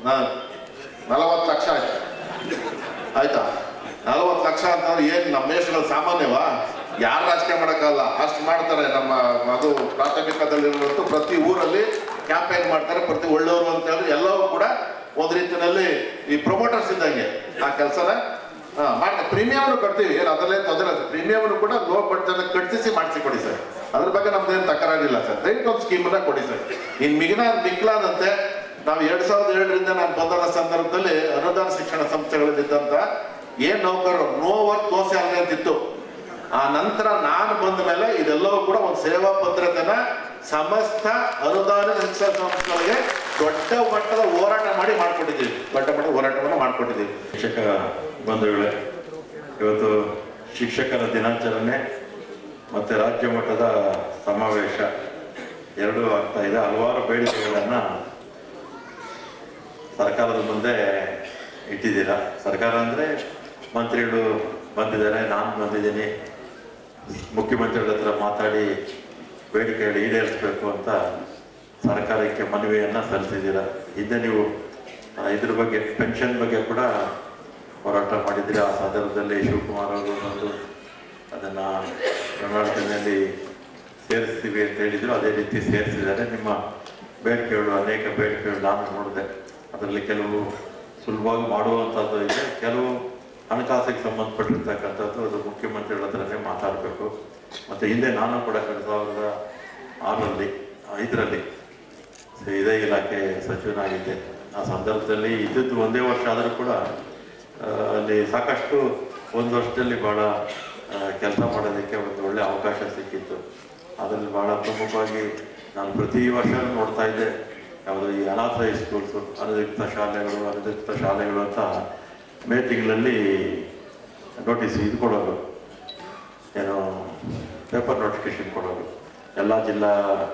Speaker 7: 40 ಲಕ್ಷ ಆಯ್ತು. ಆಯ್ತಾ? 40 ಲಕ್ಷ ಅಂತಂದ್ರೆ ಏನ್ ನಮ್ಮ ದೇಶಗಳು ಸಾಮಾನ್ಯವಾ? ಯಾರು ರಾಜಕೀಯ ಮಾಡೋಕ್ಕಲ್ಲ, ಅಷ್ಟು ಮಾಡ್ತಾರೆ. ನಮ್ಮ ಅದು ಪ್ರಾಥಮಿಕದಲ್ಲಿರುವಂಥ ಪ್ರತಿ ಊರಲ್ಲಿ ಕ್ಯಾಂಪೇನ್ ಮಾಡ್ತಾರೆ. ಪ್ರತಿ ಒಳ್ಳೆಯವರು ಅಂತ ಹೇಳಿದ್ರೆ ಎಲ್ಲವೂ ಕೂಡ ಒಂದು ರೀತಿಯಲ್ಲಿ ಈ ಪ್ರಮೋಟರ್ಸ್ ಇದ್ದಂಗೆ ಆ ಕೆಲಸನ ಮಾಡ್ತಾರೆ. ಪ್ರೀಮಿಯಮ್ನು ಕಟ್ತೀವಿ, ಏನು ಅದರಲ್ಲೇ ತೊಂದರೆ. ಪ್ರೀಮಿಯಮ್ನು ಕೂಡ ಲೋ ಬಡ್ಜೆಟ್ ಕಟ್ಟಿಸಿ ಮಾಡಿಸಿಕೊಡಿ ಸರ್. ಅದ್ರ ಬಗ್ಗೆ ನಮ್ದೇನು ತಕರಾರಿಲ್ಲ ಸರ್. ದಯವಿಟ್ಟು ಒಂದು ಸ್ಕೀಮನ್ನ ಕೊಡಿ ಸರ್. ಇನ್ನು ಮಿಗ್ಲಾದಂತೆ ನಾವು 2007ರಿಂದ ನಾನು ಬಂದ ಸಂದರ್ಭದಲ್ಲಿ ಅನುದಾನ ಶಿಕ್ಷಣ ಸಂಸ್ಥೆಗಳಲ್ಲಿದ್ದಂತ ಏನ್ ನೌಕರರು ನೋ ವರ್ಕ್ ನೋ ಸ್ಯಾಲರಿ ಅಂತಿತ್ತು. ಆ ನಂತರ ನಾನು ಬಂದ ಮೇಲೆ ಇದೆಲ್ಲವೂ ಕೂಡ ಒಂದು ಸೇವಾ ಭದ್ರತೆನ ಸಮಸ್ತ ಅನುದಾನ ಶಿಕ್ಷಣ ಸಂಸ್ಥೆಗಳಿಗೆ ದೊಡ್ಡ ಮಟ್ಟದ ಹೋರಾಟ ಮಾಡ್ಕೊಟ್ಟಿದ್ದೀವಿ. ದೊಡ್ಡ ಮಟ್ಟದ ಹೋರಾಟವನ್ನು ಮಾಡ್ಕೊಟ್ಟಿದ್ದೀವಿ.
Speaker 8: ಶಿಕ್ಷಕ ಬಂಧುಗಳೇ, ಇವತ್ತು ಶಿಕ್ಷಕರ ದಿನಾಚರಣೆ ಮತ್ತು ರಾಜ್ಯ ಮಟ್ಟದ ಸಮಾವೇಶ ಎರಡೂ ಆಗ್ತಾ ಇದೆ. ಹಲವಾರು ಬೇಡಿಕೆಗಳನ್ನು ಸರ್ಕಾರದ ಮುಂದೆ ಇಟ್ಟಿದ್ದೀರಾ. ಸರ್ಕಾರ ಅಂದರೆ ಮಂತ್ರಿಗಳು ಬಂದಿದ್ದಾರೆ, ನಾನು ಬಂದಿದ್ದೀನಿ. ಮುಖ್ಯಮಂತ್ರಿಗಳ ಹತ್ರ ಮಾತಾಡಿ ಬೇಡಿಕೆಗಳು ಈಡೇರಿಸಬೇಕು ಅಂತ ಸರ್ಕಾರಕ್ಕೆ ಮನವಿಯನ್ನು ಸಲ್ಲಿಸಿದ್ದೀರಾ. ಹಿಂದೆ ನೀವು ಇದ್ರ ಬಗ್ಗೆ ಪೆನ್ಷನ್ ಬಗ್ಗೆ ಕೂಡ ಹೋರಾಟ ಮಾಡಿದ್ದೀರಿ. ಆ ಸಂದರ್ಭದಲ್ಲಿ ಶಿವಕುಮಾರ್ ಅವರು ಬಂದು ಅದನ್ನು ಪ್ರಣಾಳಿಕೆಯಲ್ಲಿ ಸೇರಿಸ್ತೀವಿ ಅಂತ ಹೇಳಿದರು. ಅದೇ ರೀತಿ ಸೇರಿಸಿದ್ದಾರೆ. ನಿಮ್ಮ ಬೇಡಿಕೆಗಳು ಅನೇಕ ಬೇಡಿಕೆಗಳು ನಾನು ನೋಡಿದೆ. ಅದರಲ್ಲಿ ಕೆಲವು ಸುಲಭವಾಗಿ ಮಾಡುವಂಥದ್ದು ಇದೆ, ಕೆಲವು ಹಣಕಾಸಿಗೆ ಸಂಬಂಧಪಟ್ಟಿರ್ತಕ್ಕಂಥದ್ದು ಅದು ಮುಖ್ಯಮಂತ್ರಿಗಳ ಹತ್ರನೇ ಮಾತಾಡಬೇಕು. ಮತ್ತು ಹಿಂದೆ ನಾನು ಕೂಡ 2006-5ರಲ್ಲಿ ಇದೇ ಇಲಾಖೆ ಸಚಿವನಾಗಿದ್ದೆ. ಆ ಸಂದರ್ಭದಲ್ಲಿ ಇದ್ದದ್ದು ಒಂದೇ ವರ್ಷ ಆದರೂ ಕೂಡ ಅಲ್ಲಿ ಸಾಕಷ್ಟು ಒಂದು ವರ್ಷದಲ್ಲಿ ಭಾಳ ಕೆಲಸ ಮಾಡೋದಕ್ಕೆ ಒಂದು ಒಳ್ಳೆ ಅವಕಾಶ ಸಿಕ್ಕಿತ್ತು. ಅದರಲ್ಲಿ ಭಾಳ ಪ್ರಮುಖವಾಗಿ ನಾನು ಪ್ರತಿ ವರ್ಷ ನೋಡ್ತಾ ಇದ್ದೆ, ಯಾವುದು ಈ ಅನಾಥ ಸ್ಕೂಲ್ಸು, ಅನಧಿಕೃತ ಶಾಲೆಗಳು ಅಂತ ಮೇ ತಿಂಗಳಲ್ಲಿ ನೋಟಿಸ್ ಇದು ಕೊಡೋದು, ಏನೋ ಪೇಪರ್ ನೋಟಿಫಿಕೇಶನ್ ಕೊಡೋದು ಎಲ್ಲ ಜಿಲ್ಲಾ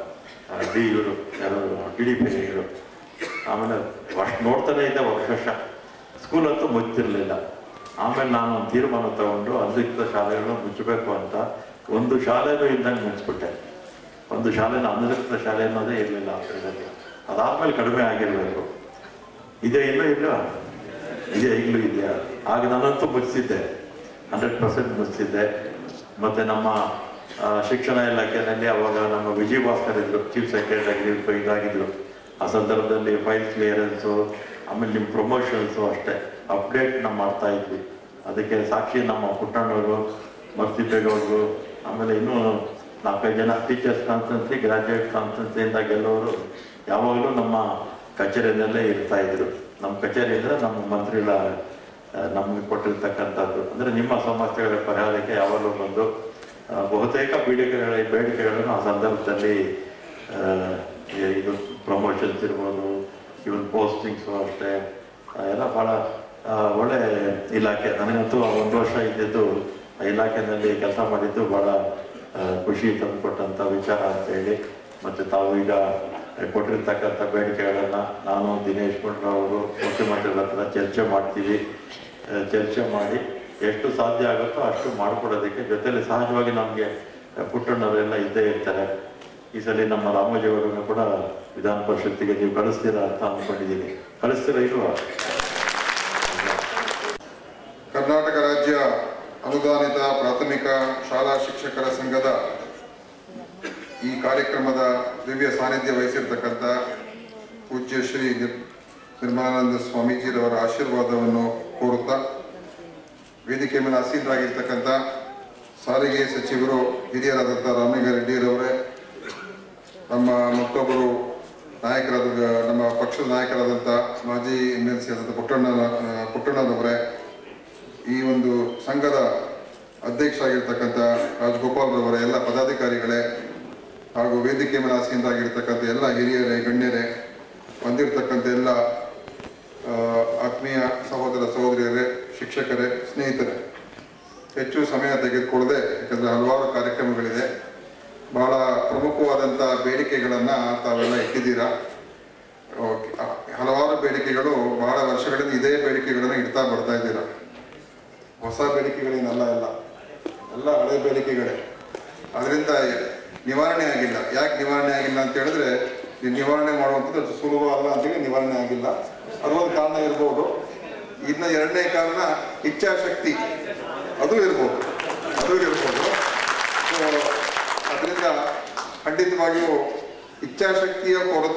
Speaker 8: DDPಗಳು. ಆಮೇಲೆ ಅಷ್ಟು ನೋಡ್ತಾನೆ ಇದ್ದೆ ವರ್ಷ. ಸ್ಕೂಲಂತೂ ಮುಚ್ಚಿರಲಿಲ್ಲ. ಆಮೇಲೆ ನಾನು ಒಂದು ತೀರ್ಮಾನ ತಗೊಂಡು ಅನಧಿಕೃತ ಶಾಲೆಗಳನ್ನು ಮುಚ್ಚಬೇಕು ಅಂತ ಒಂದು ಶಾಲೆನೂ ಇದ್ದಂಗೆ ಮುಚ್ಚಿಬಿಟ್ಟೆ. ಒಂದು ಶಾಲೆನ ಅನಧಿಕೃತ ಶಾಲೆ ಅನ್ನೋದೇ ಇರಲಿಲ್ಲ ಆ ಕಡೆಯಲ್ಲಿ. ಅದಾದ್ಮೇಲೆ ಕಡಿಮೆ ಆಗಿರಬೇಕು. ಇದೇ ಇನ್ನೂ ಇಲ್ಲ, ಇದೇ ಈಗಲೂ ಇದೆಯಾ? ಆಗ ನಾನಂತೂ ಮುಚ್ಚಿದ್ದೆ, 100% ಮುಚ್ಚಿದ್ದೆ. ಮತ್ತು ನಮ್ಮ ಶಿಕ್ಷಣ ಇಲಾಖೆಯಲ್ಲಿ ಅವಾಗ ನಮ್ಮ ವಿಜಯ ಭಾಸ್ಕರ್ ಇದ್ರು, ಚೀಫ್ ಸೆಕ್ರೆಟರಿ ಇದಾಗಿದ್ರು. ಆ ಸಂದರ್ಭದಲ್ಲಿ ಫೈಲ್ ಕ್ಲಿಯರೆನ್ಸು, ಆಮೇಲೆ ನಿಮ್ಮ ಪ್ರಮೋಷನ್ಸು ಅಷ್ಟೇ ಅಪ್ಡೇಟ್ ನಾವು ಮಾಡ್ತಾ ಇದ್ವಿ. ಅದಕ್ಕೆ ಸಾಕ್ಷಿ ನಮ್ಮ ಪುಟ್ಟಣ್ಣವರು, ಮರ್ತಿಪ್ಪೇಗೌಡರು, ಆಮೇಲೆ ಇನ್ನೂ 4-5 ಜನ ಟೀಚರ್ಸ್ ಕಾನ್ಫರೆನ್ಸಿ, ಗ್ರಾಜ್ಯುಯೇಟ್ ಕಾನ್ಫರೆನ್ಸಿಯಿಂದ ಗೆಲ್ಲೋರು ಯಾವಾಗಲೂ ನಮ್ಮ ಕಚೇರಿಯಲ್ಲೇ ಇರ್ತಾಯಿದ್ರು. ನಮ್ಮ ಕಚೇರಿ ಅಂದರೆ ನಮ್ಮ ಮಂತ್ರಿಗಳ ನಮಗೆ ಕೊಟ್ಟಿರ್ತಕ್ಕಂಥದ್ದು. ಅಂದರೆ ನಿಮ್ಮ ಸಮಸ್ಯೆಗಳ ಪರಿಹಾರಕ್ಕೆ ಯಾವಾಗಲೂ ಬಂದು ಬಹುತೇಕ ಬೇಡಿಕೆಗಳನ್ನು ಆ ಸಂದರ್ಭದಲ್ಲಿ ಇದು ಪ್ರಮೋಷನ್ಸ್ ಇರ್ಬೋದು, ಇವನ್ ಪೋಸ್ಟಿಂಗ್ಸು ಅಷ್ಟೇ, ಎಲ್ಲ ಭಾಳ ಒಳ್ಳೆ ಇಲಾಖೆ. ನನಗಂತೂ 1 ವರ್ಷ ಇದ್ದಿದ್ದು ಆ ಇಲಾಖೆಯಲ್ಲಿ ಕೆಲಸ ಮಾಡಿದ್ದು ಭಾಳ ಖುಷಿ ತಂದುಕೊಟ್ಟಂಥ ವಿಚಾರ ಅಂತೇಳಿ. ಮತ್ತು ತಾವು ಈಗ ಕೊಟ್ಟಿರ್ತಕ್ಕಂಥ ಬೇಡಿಕೆಗಳನ್ನು ನಾನು ದಿನೇಶ್ ಗುಂಡೂರಾವ್ ಅವರು ಮುಖ್ಯಮಂತ್ರಿಗಳ ಹತ್ರ ಚರ್ಚೆ ಮಾಡ್ತೀವಿ. ಚರ್ಚೆ ಮಾಡಿ ಎಷ್ಟು ಸಾಧ್ಯ ಆಗುತ್ತೋ ಅಷ್ಟು ಮಾಡಿಕೊಡೋದಕ್ಕೆ, ಜೊತೆಯಲ್ಲಿ ಸಹಜವಾಗಿ ನಮಗೆ ಪುಟ್ಟಣ್ಣವರೆಲ್ಲ ಇದ್ದೇ ಇರ್ತಾರೆ. ಈ ಸಲ ನಮ್ಮ ರಾಮೋಜಿಯವರನ್ನು ಕೂಡ ವಿಧಾನ ಪರಿಷತ್ತಿಗೆ ನೀವು ಕಳಿಸ್ತೀರಾ ಅಂತ ಅಂದ್ಕೊಂಡಿದ್ದೀನಿ. ಕಳಿಸ್ತೀರಾ ಇಲ್ವಾ?
Speaker 9: ಕರ್ನಾಟಕ ರಾಜ್ಯ ಅನುದಾನಿತ ಪ್ರಾಥಮಿಕ ಶಾಲಾ ಶಿಕ್ಷಕರ ಸಂಘದ ಈ ಕಾರ್ಯಕ್ರಮದ ದಿವ್ಯ ಸಾನ್ನಿಧ್ಯ ವಹಿಸಿರ್ತಕ್ಕಂಥ ಪೂಜ್ಯ ಶ್ರೀ ನಿರ್ಮಲಾನಂದ ಸ್ವಾಮೀಜಿರವರ ಆಶೀರ್ವಾದವನ್ನು ಕೋರುತ್ತಾ, ವೇದಿಕೆ ಮೇಲೆ ಆಸೀನರಾಗಿರ್ತಕ್ಕಂಥ ಸಾರಿಗೆ ಸಚಿವರು ಹಿರಿಯರಾದಂಥ ರಾಮಲಿಂಗಾರೆಡ್ಡಿರವರೇ, ನಮ್ಮ ಮತ್ತೊಬ್ಬರು ನಾಯಕರಾದ ನಮ್ಮ ಪಕ್ಷದ ನಾಯಕರಾದಂಥ ಮಾಜಿ MLC ಆದಂಥ ಪುಟ್ಟಣ್ಣನವರೇ, ಈ ಒಂದು ಸಂಘದ ಅಧ್ಯಕ್ಷರಾಗಿರ್ತಕ್ಕಂಥ ರಾಜಗೋಪಾಲ್ರವರೇ, ಎಲ್ಲ ಪದಾಧಿಕಾರಿಗಳೇ ಹಾಗೂ ವೇದಿಕೆ ಮೇಲೆ ಆಸೀನರಾಗಿರ್ತಕ್ಕಂಥ ಎಲ್ಲ ಹಿರಿಯರೇ, ಗಣ್ಯರೇ, ಬಂದಿರತಕ್ಕಂಥ ಎಲ್ಲ ಆತ್ಮೀಯ ಸಹೋದರ ಸಹೋದರಿಯರೇ, ಶಿಕ್ಷಕರೇ, ಸ್ನೇಹಿತರೆ, ಹೆಚ್ಚು ಸಮಯ ತೆಗೆದುಕೊಳ್ಳದೆ, ಯಾಕಂದರೆ ಹಲವಾರು ಕಾರ್ಯಕ್ರಮಗಳಿದೆ, ಬಹಳ ಪ್ರಮುಖವಾದಂಥ ಬೇಡಿಕೆಗಳನ್ನು ತಾವೆಲ್ಲ ಇಟ್ಟಿದ್ದೀರಾ. ಹಲವಾರು ಬೇಡಿಕೆಗಳು ಬಹಳ ವರ್ಷಗಳಿಂದ ಇದೇ ಬೇಡಿಕೆಗಳನ್ನು ಇಡ್ತಾ ಬರ್ತಾ ಇದ್ದೀರಾ. ಹೊಸ ಬೇಡಿಕೆಗಳೇನಲ್ಲ, ಎಲ್ಲ ಹಳೆ ಬೇಡಿಕೆಗಳೇ. ಅದರಿಂದ ನಿವಾರಣೆ ಆಗಿಲ್ಲ. ಯಾಕೆ ನಿವಾರಣೆ ಆಗಿಲ್ಲ ಅಂತ ಹೇಳಿದ್ರೆ, ನಿವಾರಣೆ ಮಾಡುವಂಥದ್ದು ಅದು ಸುಲಭ ಅಲ್ಲ ಅಂತೇಳಿ ನಿವಾರಣೆ ಆಗಿಲ್ಲ. ಅದೊಂದು ಕಾರಣ ಇರ್ಬೋದು. ಇನ್ನು ಎರಡನೇ ಕಾರಣ ಇಚ್ಛಾಶಕ್ತಿ, ಅದು ಇರ್ಬೋದು. ಅದರಿಂದ ಖಂಡಿತವಾಗಿಯೂ ಇಚ್ಛಾಶಕ್ತಿಯ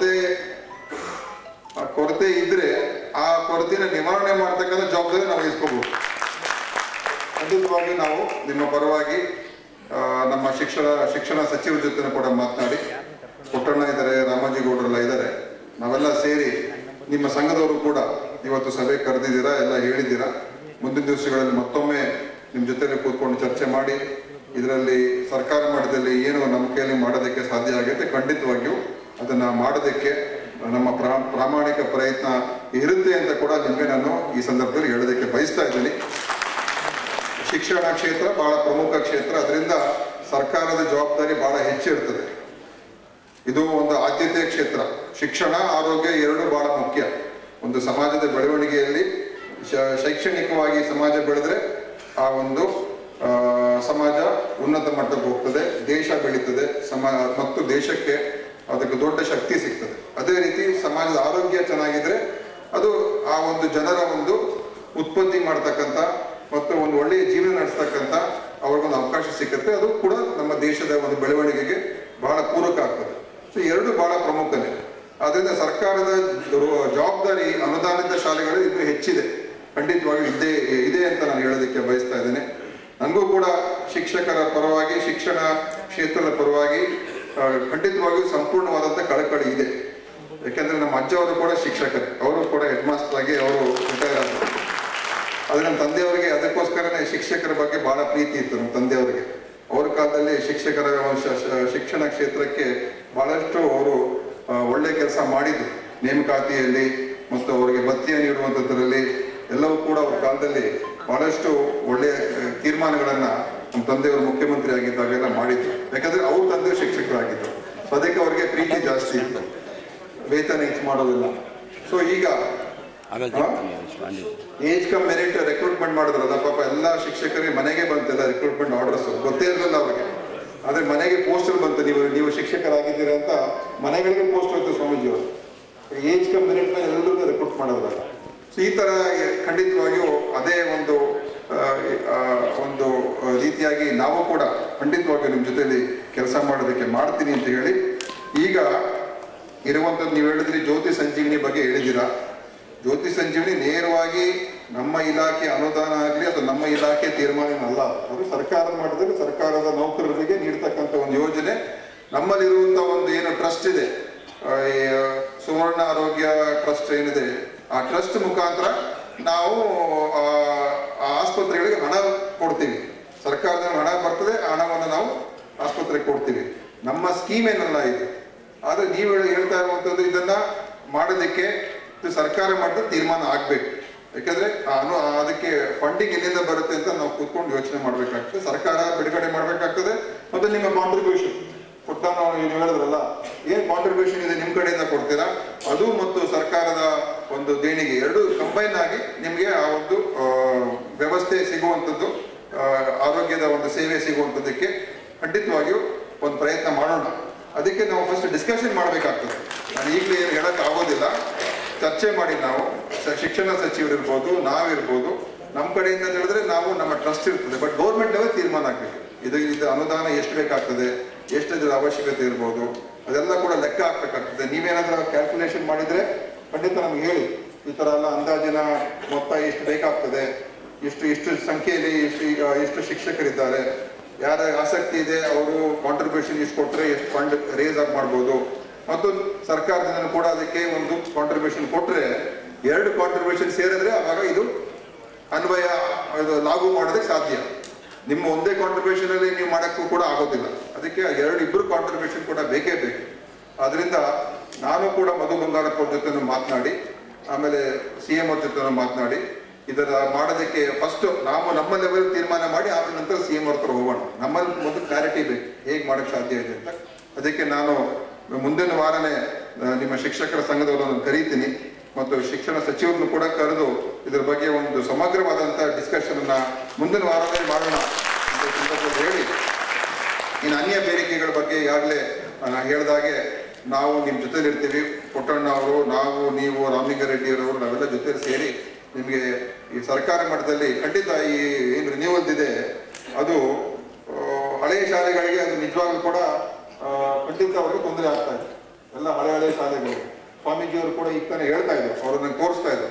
Speaker 9: ಕೊರತೆ ಇದ್ರೆ ಆ ಕೊರತೆನ ನಿವಾರಣೆ ಮಾಡ್ತಕ್ಕಂಥ ಜವಾಬ್ದಾರಿ ನಾವು ವಹಿಸ್ಕೋಬಹುದು. ಖಂಡಿತವಾಗಿ ನಾವು ನಿಮ್ಮ ಪರವಾಗಿ ನಮ್ಮ ಶಿಕ್ಷಣ ಸಚಿವರ ಜೊತೆ ಕೂಡ ಮಾತನಾಡಿ, ಪುಟ್ಟಣ್ಣ ಇದ್ದಾರೆ, ರಾಮಾಜಿಗೌಡರೆಲ್ಲ ಇದ್ದಾರೆ, ನಾವೆಲ್ಲ ಸೇರಿ ನಿಮ್ಮ ಸಂಘದವರು ಕೂಡ ಇವತ್ತು ಸಭೆ ಕರೆದಿದ್ದೀರಾ, ಎಲ್ಲ ಹೇಳಿದ್ದೀರಾ. ಮುಂದಿನ ದಿವಸಗಳಲ್ಲಿ ಮತ್ತೊಮ್ಮೆ ನಿಮ್ಮ ಜೊತೆಲಿ ಕೂತ್ಕೊಂಡು ಚರ್ಚೆ ಮಾಡಿ ಇದರಲ್ಲಿ ಸರ್ಕಾರ ಮಟ್ಟದಲ್ಲಿ ಏನು ನಮ್ಮ ಕೈಯಲ್ಲಿ ಮಾಡೋದಕ್ಕೆ ಸಾಧ್ಯ ಆಗುತ್ತೆ, ಖಂಡಿತವಾಗಿಯೂ ಅದನ್ನು ಮಾಡೋದಕ್ಕೆ ನಮ್ಮ ಪ್ರಾಮಾಣಿಕ ಪ್ರಯತ್ನ ಇರುತ್ತೆ ಅಂತ ಕೂಡ ನಿಮಗೆ ನಾನು ಈ ಸಂದರ್ಭದಲ್ಲಿ ಹೇಳೋದಕ್ಕೆ ಬಯಸ್ತಾ ಇದ್ದೀನಿ. ಶಿಕ್ಷಣ ಕ್ಷೇತ್ರ ಬಹಳ ಪ್ರಮುಖ ಕ್ಷೇತ್ರ, ಅದರಿಂದ ಸರ್ಕಾರದ ಜವಾಬ್ದಾರಿ ಬಹಳ ಹೆಚ್ಚಿರ್ತದೆ. ಇದು ಒಂದು ಆದ್ಯತೆಯ ಕ್ಷೇತ್ರ. ಶಿಕ್ಷಣ, ಆರೋಗ್ಯ ಎರಡೂ ಬಹಳ ಮುಖ್ಯ. ಒಂದು ಸಮಾಜದ ಬೆಳವಣಿಗೆಯಲ್ಲಿ ಶೈಕ್ಷಣಿಕವಾಗಿ ಸಮಾಜ ಬೆಳೆದ್ರೆ ಆ ಒಂದು ಸಮಾಜ ಉನ್ನತ ಮಟ್ಟಕ್ಕೆ ಹೋಗ್ತದೆ, ದೇಶ ಬೆಳೀತದೆ, ಮತ್ತು ದೇಶಕ್ಕೆ ಅದಕ್ಕೆ ದೊಡ್ಡ ಶಕ್ತಿ ಸಿಗ್ತದೆ. ಅದೇ ರೀತಿ ಸಮಾಜದ ಆರೋಗ್ಯ ಚೆನ್ನಾಗಿದ್ರೆ ಅದು ಆ ಒಂದು ಜನರ ಒಂದು ಉತ್ಪತ್ತಿ ಮಾಡ್ತಕ್ಕಂಥ ಮತ್ತು ಒಂದು ಒಳ್ಳೆಯ ಜೀವನ ನಡೆಸ್ತಕ್ಕಂಥ ಅವ್ರಿಗೊಂದು ಅವಕಾಶ ಸಿಕ್ಕುತ್ತೆ. ಅದು ಕೂಡ ನಮ್ಮ ದೇಶದ ಒಂದು ಬೆಳವಣಿಗೆಗೆ ಬಹಳ ಪೂರಕ ಆಗ್ತದೆ. ಸೊ ಎರಡು ಬಹಳ ಪ್ರಮುಖನೇ. ಆದ್ದರಿಂದ ಸರ್ಕಾರದ ಜವಾಬ್ದಾರಿ ಅನುದಾನಿತ ಶಾಲೆಗಳು ಇನ್ನೂ ಹೆಚ್ಚಿದೆ, ಖಂಡಿತವಾಗಿ ಇದೆ ಅಂತ ನಾನು ಹೇಳೋದಕ್ಕೆ ಬಯಸ್ತಾ ಇದ್ದೇನೆ. ನನಗೂ ಕೂಡ ಶಿಕ್ಷಕರ ಪರವಾಗಿ, ಶಿಕ್ಷಣ ಕ್ಷೇತ್ರದ ಪರವಾಗಿ ಖಂಡಿತವಾಗಿಯೂ ಸಂಪೂರ್ಣವಾದಂಥ ಕಳಕಳಿ ಇದೆ. ಯಾಕೆಂದರೆ ನಮ್ಮ ಅಜ್ಜವರು ಕೂಡ ಶಿಕ್ಷಕರೇ, ಅವರು ಕೂಡ ಹೆಡ್ ಮಾಸ್ಟರ್ ಆಗಿ ಅವರು ರಿಟೈರ್ ಆದರು. ಆದರೆ ನಮ್ಮ ತಂದೆಯವರಿಗೆ ಅದಕ್ಕೋಸ್ಕರನೇ ಶಿಕ್ಷಕರ ಬಗ್ಗೆ ಬಹಳ ಪ್ರೀತಿ ಇತ್ತು. ನಮ್ಮ ತಂದೆಯವರಿಗೆ ಅವ್ರ ಕಾಲದಲ್ಲಿ ಶಿಕ್ಷಕರ ಶಿಕ್ಷಣ ಕ್ಷೇತ್ರಕ್ಕೆ ಬಹಳಷ್ಟು ಅವರು ಒಳ್ಳೆ ಕೆಲಸ ಮಾಡಿದ್ರು. ನೇಮಕಾತಿಯಲ್ಲಿ ಮತ್ತು ಅವರಿಗೆ ಭತ್ಯೆ ನೀಡುವಂಥದ್ರಲ್ಲಿ ಎಲ್ಲವೂ ಕೂಡ ಅವ್ರ ಕಾಲದಲ್ಲಿ ಬಹಳಷ್ಟು ಒಳ್ಳೆಯ ತೀರ್ಮಾನಗಳನ್ನು ನಮ್ಮ ತಂದೆಯವರು ಮುಖ್ಯಮಂತ್ರಿ ಆಗಿದ್ದಾಗೆಲ್ಲ ಮಾಡಿದ್ರು. ಯಾಕಂದರೆ ಅವ್ರ ತಂದೆಯವರು ಶಿಕ್ಷಕರಾಗಿದ್ದರು. ಸೊ ಅದಕ್ಕೆ ಅವರಿಗೆ ಪ್ರೀತಿ ಜಾಸ್ತಿ ಇತ್ತು, ವೇತನ ಹೆಚ್ಚು ಮಾಡೋದಿಲ್ಲ. ಸೊ ಈಗ ಏಜ್ ಕಮ್ ಮೆರಿಟ್ ರೆಕ್ರೂಟ್ಮೆಂಟ್ ಮಾಡಿದ್ರಲ್ಲ, ಪಾಪ ಎಲ್ಲ ಶಿಕ್ಷಕರಿಗೆ ಮನೆಗೆ ಬಂತೆಲ್ಲ ರಿಕ್ರೂಟ್ಮೆಂಟ್ ಆರ್ಡರ್ಸ್, ಗೊತ್ತೇ ಇರಲಿಲ್ಲ ಅವ್ರಿಗೆ. ಆದರೆ ಮನೆಗೆ ಪೋಸ್ಟರ್ ಬಂತು, ನೀವು ಶಿಕ್ಷಕರಾಗಿದ್ದೀರ ಅಂತ ಮನೆಗಳಿಗೆ ಪೋಸ್ಟ್ ಹೋಯ್ತು ಸ್ವಾಮೀಜಿಯವರು. ಏಜ್ ಕಮ್ ಮೆರಿಟ್ ಮೇಲೆ ಎಲ್ಲರಿಗೂ ರಿಕ್ರೂಟ್ ಮಾಡೋದ್ರಲ್ಲ. ಸೊ ಈ ಥರ ಖಂಡಿತವಾಗಿಯೂ ಅದೇ ಒಂದು ರೀತಿಯಾಗಿ ನಾವು ಕೂಡ ಖಂಡಿತವಾಗಿಯೂ ನಿಮ್ಮ ಜೊತೆಯಲ್ಲಿ ಕೆಲಸ ಮಾಡೋದಕ್ಕೆ ಮಾಡ್ತೀನಿ ಅಂತ ಹೇಳಿ, ಈಗ ಇರುವಂಥದ್ದು ನೀವು ಹೇಳಿದ್ರಿ ಜ್ಯೋತಿ ಸಂಜೀವಿನಿ ಬಗ್ಗೆ ಹೇಳಿದ್ದೀರಾ. ಜ್ಯೋತಿ ಸಂಜೀವಿನಿ ನೇರವಾಗಿ ನಮ್ಮ ಇಲಾಖೆ ಅನುದಾನ ಆಗಲಿ ಅದು ನಮ್ಮ ಇಲಾಖೆ ತೀರ್ಮಾನ ಅಲ್ಲ, ಅದು ಸರ್ಕಾರದ ಮಟ್ಟದಲ್ಲಿ ಸರ್ಕಾರದ ನೌಕರರಿಗೆ ನೀಡ್ತಕ್ಕಂಥ ಒಂದು ಯೋಜನೆ. ನಮ್ಮಲ್ಲಿರುವಂಥ ಒಂದು ಏನು ಟ್ರಸ್ಟ್ ಇದೆ, ಸುವರ್ಣ ಆರೋಗ್ಯ ಟ್ರಸ್ಟ್ ಏನಿದೆ, ಆ ಟ್ರಸ್ಟ್ ಮುಖಾಂತರ ನಾವು ಆಸ್ಪತ್ರೆಗಳಿಗೆ ಹಣ ಕೊಡ್ತೀವಿ. ಸರ್ಕಾರದ ಹಣ ಬರ್ತದೆ, ಆ ಹಣವನ್ನು ನಾವು ಆಸ್ಪತ್ರೆಗೆ ಕೊಡ್ತೀವಿ. ನಮ್ಮ ಸ್ಕೀಮ್ ಏನಲ್ಲ ಇದು. ಆದರೆ ನೀವು ಹೇಳ್ತಾ ಇರುವಂಥದ್ದು ಇದನ್ನ ಮಾಡೋದಕ್ಕೆ ಇದು ಸರ್ಕಾರ ಮಾಡಿದ ತೀರ್ಮಾನ ಆಗಬೇಕು. ಯಾಕಂದ್ರೆ ಅದಕ್ಕೆ ಫಂಡಿಂಗ್ ಎಲ್ಲಿಂದ ಬರುತ್ತೆ ಅಂತ ನಾವು ಕೂತ್ಕೊಂಡು ಯೋಚನೆ ಮಾಡಬೇಕಾಗ್ತದೆ. ಸರ್ಕಾರ ಬಿಡುಗಡೆ ಮಾಡಬೇಕಾಗ್ತದೆ. ಮತ್ತು ನಿಮ್ಮ ಕಾಂಟ್ರಿಬ್ಯೂಷನ್ ಕೊಟ್ಟ ನೀವು ಹೇಳಿದ್ರಲ್ಲ, ಏನು ಕಾಂಟ್ರಿಬ್ಯೂಷನ್ ಇದೆ ನಿಮ್ಮ ಕಡೆಯಿಂದ ಕೊಡ್ತೀರಾ, ಅದು ಮತ್ತು ಸರ್ಕಾರದ ಒಂದು ದೇಣಿಗೆ ಎರಡು ಕಂಬೈನ್ ಆಗಿ ನಿಮಗೆ ಆ ಒಂದು ವ್ಯವಸ್ಥೆ ಸಿಗುವಂಥದ್ದು, ಆರೋಗ್ಯದ ಒಂದು ಸೇವೆ ಸಿಗುವಂಥದ್ದಕ್ಕೆ ಖಂಡಿತವಾಗಿಯೂ ಒಂದು ಪ್ರಯತ್ನ ಮಾಡೋಣ. ಅದಕ್ಕೆ ನಾವು ಫಸ್ಟ್ ಡಿಸ್ಕಷನ್ ಮಾಡಬೇಕಾಗ್ತದೆ. ನಾನು ಈಗಲೇ ಏನು ಹೇಳೋಕ್ಕಾಗೋದಿಲ್ಲ. ಚರ್ಚೆ ಮಾಡಿ ನಾವು ಶಿಕ್ಷಣ ಸಚಿವರಿರ್ಬೋದು, ನಾವಿರ್ಬೋದು, ನಮ್ಮ ಕಡೆಯಿಂದ ಹೇಳಿದ್ರೆ ನಾವು ನಮ್ಮ ಟ್ರಸ್ಟ್ ಇರ್ತದೆ. ಬಟ್ ಗೌರ್ಮೆಂಟ್ ಲೆವೆಲ್ ತೀರ್ಮಾನ ಆಗಬೇಕು. ಇದು ಅನುದಾನ ಎಷ್ಟು ಬೇಕಾಗ್ತದೆ, ಎಷ್ಟು ಇದರ ಅವಶ್ಯಕತೆ ಇರ್ಬೋದು, ಅದೆಲ್ಲ ಕೂಡ ಲೆಕ್ಕ ಹಾಕ್ಬೇಕಾಗ್ತದೆ. ನೀವೇನಾದ್ರೂ ಕ್ಯಾಲ್ಕುಲೇಷನ್ ಮಾಡಿದರೆ ಖಂಡಿತ ನಮ್ಗೆ ಹೇಳಿ, ಈ ಥರ ಎಲ್ಲ ಅಂದಾಜಿನ ಮೊತ್ತ ಎಷ್ಟು ಬೇಕಾಗ್ತದೆ, ಇಷ್ಟು ಸಂಖ್ಯೆಯಲ್ಲಿ ಎಷ್ಟು ಶಿಕ್ಷಕರಿದ್ದಾರೆ, ಯಾರ ಆಸಕ್ತಿ ಇದೆ ಅವರು ಕಾಂಟ್ರಿಬ್ಯೂಷನ್ ಇಷ್ಟು ಕೊಟ್ಟರೆ ಎಷ್ಟು ಫಂಡ್ ರೇಸ್ ಆಗಿ ಮಾಡ್ಬೋದು. ಮತ್ತು ಸರ್ಕಾರದಿಂದ ಕೂಡ ಅದಕ್ಕೆ ಒಂದು ಕಾಂಟ್ರಿಬ್ಯೂಷನ್ ಕೊಟ್ಟರೆ, 2 ಕಾಂಟ್ರಿಬ್ಯೂಷನ್ ಸೇರಿದ್ರೆ ಆವಾಗ ಇದು ಅನ್ವಯ ಲಾಗು ಮಾಡೋದಕ್ಕೆ ಸಾಧ್ಯ. ನಿಮ್ಮ ಒಂದೇ ಕಾಂಟ್ರಿಬ್ಯೂಷನ್ ಅಲ್ಲಿ ನೀವು ಮಾಡೋಕ್ಕೂ ಕೂಡ ಆಗೋದಿಲ್ಲ. ಅದಕ್ಕೆ ಇಬ್ಬರು ಕಾಂಟ್ರಿಬ್ಯೂಷನ್ ಕೂಡ ಬೇಕೇ ಬೇಕು. ಆದ್ರಿಂದ ನಾನು ಕೂಡ ಮಧು ಬಂಗಾರಪ್ಪ ಅವ್ರ ಜೊತೆ ಮಾತನಾಡಿ, ಆಮೇಲೆ CM ಅವ್ರ ಜೊತೆ ಮಾತನಾಡಿ ಇದರ ಮಾಡೋದಕ್ಕೆ ಫಸ್ಟ್ ನಾವು ನಮ್ಮ ಲೆವೆಲ್ ತೀರ್ಮಾನ ಮಾಡಿ, ಆಮೇಲೆ ನಂತರ CM ಅವ್ರ ಹತ್ರ ಹೋಗೋಣ. ನಮ್ಮಲ್ಲಿ ಮೊದಲು ಕ್ಲಾರಿಟಿ ಬೇಕು ಹೇಗೆ ಮಾಡೋಕ್ಕೆ ಸಾಧ್ಯ ಇದೆ ಅಂತ. ಅದಕ್ಕೆ ನಾನು ಮುಂದಿನ ವಾರನೇ ನಿಮ್ಮ ಶಿಕ್ಷಕರ ಸಂಘದವರನ್ನು ಕರೀತೀನಿ ಮತ್ತು ಶಿಕ್ಷಣ ಸಚಿವರನ್ನು ಕೂಡ ಕರೆದು ಇದರ ಬಗ್ಗೆ ಒಂದು ಸಮಗ್ರವಾದಂಥ ಡಿಸ್ಕಷನ್ ಅನ್ನ ಮುಂದಿನ ವಾರನೇ ಮಾಡೋಣ ಅಂತ ಸಂದರ್ಭದಲ್ಲಿ ಹೇಳಿ, ಇನ್ನು ಅನ್ಯ ಬೇಡಿಕೆಗಳ ಬಗ್ಗೆ ಈಗಾಗಲೇ ನಾನು ಹೇಳಿದಾಗೆ ನಾವು ನಿಮ್ಮ ಜೊತೆಲಿ ಇರ್ತೀವಿ. ಪುಟ್ಟಣ್ಣ ಅವರು, ನಾವು, ನೀವು, ರಾಮಲಿಂಗಾರೆಡ್ಡಿಯವರು ನಾವೆಲ್ಲ ಜೊತೆಲಿ ಸೇರಿ ನಿಮಗೆ ಈ ಸರ್ಕಾರ ಮಟ್ಟದಲ್ಲಿ ಖಂಡಿತ ಈ ಏನು ರಿನ್ಯೂವಲ್ ಇದೆ ಅದು ಹಳೆಯ ಶಾಲೆಗಳಿಗೆ ಅದು ನಿಜವಾಗ್ಲೂ ಕೂಡ ಖಂಡಿತ ಅವ್ರಿಗೆ ತೊಂದರೆ ಆಗ್ತಾ ಇದೆ. ಎಲ್ಲ ಹಳೆ ಶಾಲೆಗಳು ಸ್ವಾಮೀಜಿಯವರು ಕೂಡ ಈಗ ತಾನೇ ಹೇಳ್ತಾ ಇದ್ರು, ಅವ್ರನ್ನ ತೋರಿಸ್ತಾ ಇದ್ರು.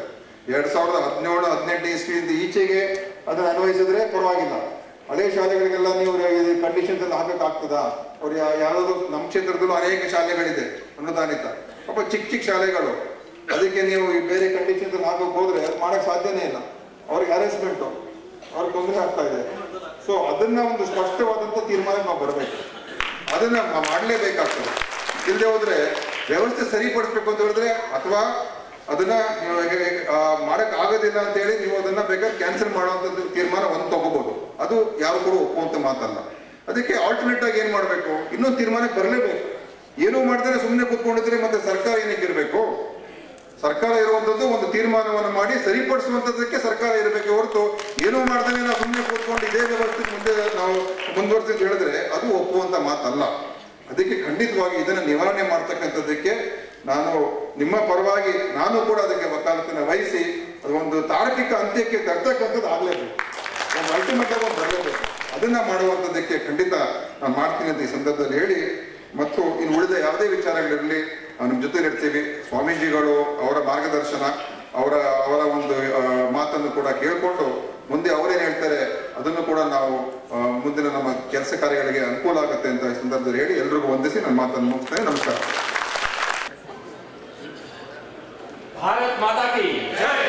Speaker 9: 2017-18 ಇಸ್ವಿಯಿಂದ ಈಚೆಗೆ ಅದನ್ನು ಅನ್ವಯಿಸಿದ್ರೆ ಪರವಾಗಿಲ್ಲ. ಹಳೆ ಶಾಲೆಗಳಿಗೆಲ್ಲ ನೀವು ಕಂಡೀಷನ್ಸ್ ಎಲ್ಲ ಹಾಕಕ್ಕಾಗ್ತದಾ? ಅವ್ರು ಯಾವ್ದಾದ್ರು ನಮ್ಮ ಕ್ಷೇತ್ರದಲ್ಲೂ ಅನೇಕ ಶಾಲೆಗಳಿದೆ ಅನುದಾನಿತ, ಪಾಪ ಚಿಕ್ಕ ಶಾಲೆಗಳು, ಅದಕ್ಕೆ ನೀವು ಬೇರೆ ಕಂಡೀಷನ್ಸ್ ಹಾಕಕ್ಕೆ ಹೋದ್ರೆ ಅದು ಮಾಡಕ್ ಸಾಧ್ಯನೇ ಇಲ್ಲ. ಅವ್ರಿಗೆ ಹ್ಯಾರೆಸ್ಮೆಂಟು, ಅವ್ರಿಗೆ ತೊಂದರೆ ಆಗ್ತಾ ಇದೆ. ಸೊ ಅದನ್ನ ಒಂದು ಸ್ಪಷ್ಟವಾದಂಥ ತೀರ್ಮಾನ ನಾವು ಬರಬೇಕು. ಅದನ್ನ ಮಾಡಲೇಬೇಕಾಗ್ತದೆ. ಇಲ್ಲದೆ ಹೋದ್ರೆ ವ್ಯವಸ್ಥೆ ಸರಿಪಡಿಸ್ಬೇಕು ಅಂತ ಹೇಳಿದ್ರೆ, ಅಥವಾ ಅದನ್ನ ಮಾಡಕ್ ಆಗೋದಿಲ್ಲ ಅಂತ ಹೇಳಿ ನೀವು ಅದನ್ನ ಬೇಕಾದ್ರೆ ಕ್ಯಾನ್ಸಲ್ ಮಾಡುವಂಥದ್ದು ತೀರ್ಮಾನ ಒಂದು ತಗೋಬಹುದು. ಅದು ಯಾರು ಕೂಡ ಒಪ್ಪುವಂತ ಮಾತಲ್ಲ. ಅದಕ್ಕೆ ಆಲ್ಟರ್ನೇಟ್ ಆಗಿ ಏನ್ ಮಾಡಬೇಕು, ಇನ್ನೊಂದು ತೀರ್ಮಾನಕ್ಕೆ ಬರಲೇಬೇಕು. ಏನೂ ಮಾಡಿದ್ರೆ ಸುಮ್ಮನೆ ಕೂತ್ಕೊಂಡಿದ್ರೆ ಮತ್ತೆ ಸರ್ಕಾರ ಏನಕ್ಕೆ ಇರಬೇಕು? ಸರ್ಕಾರ ಇರುವಂಥದ್ದು ಒಂದು ತೀರ್ಮಾನವನ್ನು ಮಾಡಿ ಸರಿಪಡಿಸುವಂಥದ್ದಕ್ಕೆ ಸರ್ಕಾರ ಇರಬೇಕೆ ಹೊರತು ಏನೂ ಮಾಡ್ದೇ ನಾವು ಸುಮ್ಮನೆ ಕೂತ್ಕೊಂಡು ಇದೇ ವ್ಯವಸ್ಥೆ ಮುಂದೆ ನಾವು ಮುಂದುವರಿಸಿ ಹೇಳಿದ್ರೆ ಅದು ಒಪ್ಪುವಂತ ಮಾತಲ್ಲ. ಅದಕ್ಕೆ ಖಂಡಿತವಾಗಿ ಇದನ್ನು ನಿವಾರಣೆ ಮಾಡ್ತಕ್ಕಂಥದ್ದಕ್ಕೆ ನಾನು ನಿಮ್ಮ ಪರವಾಗಿ ನಾನು ಕೂಡ ಅದಕ್ಕೆ ವಕಾಲತನ್ನು ವಹಿಸಿ ಅದೊಂದು ತಾರ್ಕಿಕ ಅಂತ್ಯಕ್ಕೆ ತರ್ತಕ್ಕಂಥದ್ದು ಆಗಲೇಬೇಕು. ಒಂದು ಅಲ್ಟಿಮೇಟ್ ಆಗಿ ಒಂದು ಬರಲೇಬೇಕು. ಅದನ್ನ ಮಾಡುವಂಥದ್ದಕ್ಕೆ ಖಂಡಿತ ನಾನು ಮಾಡ್ತೀನಿ ಅಂತ ಈ ಸಂದರ್ಭದಲ್ಲಿ ಹೇಳಿ, ಮತ್ತು ಇನ್ನು ಉಳಿದ ಯಾವುದೇ ವಿಚಾರಗಳಿರಲಿ ನಿಮ್ಮ ಜೊತೆಲಿ ಇರ್ತೀವಿ. ಸ್ವಾಮೀಜಿಗಳು ಅವರ ಮಾರ್ಗದರ್ಶನ, ಅವರ ಒಂದು ಮಾತನ್ನು ಕೂಡ ಕೇಳಿಕೊಂಡು ಮುಂದೆ ಅವರೇನು ಹೇಳ್ತಾರೆ ಅದನ್ನು ಕೂಡ ನಾವು ಮುಂದಿನ ನಮ್ಮ ಕೆಲಸ ಕಾರ್ಯಗಳಿಗೆ ಅನುಕೂಲ ಆಗುತ್ತೆ ಅಂತ ಈ ಸಂದರ್ಭದಲ್ಲಿ ಹೇಳಿ ಎಲ್ರಿಗೂ ವಂದಿಸಿ ನನ್ನ ಮಾತನ್ನು ಮುಗಿಸ್ತೇನೆ. ನಮಸ್ಕಾರ.
Speaker 10: ಭಾರತ್ ಮಾತಾ ಕಿ ಜೈ.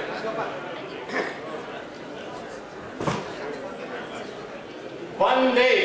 Speaker 10: ವಂದೇ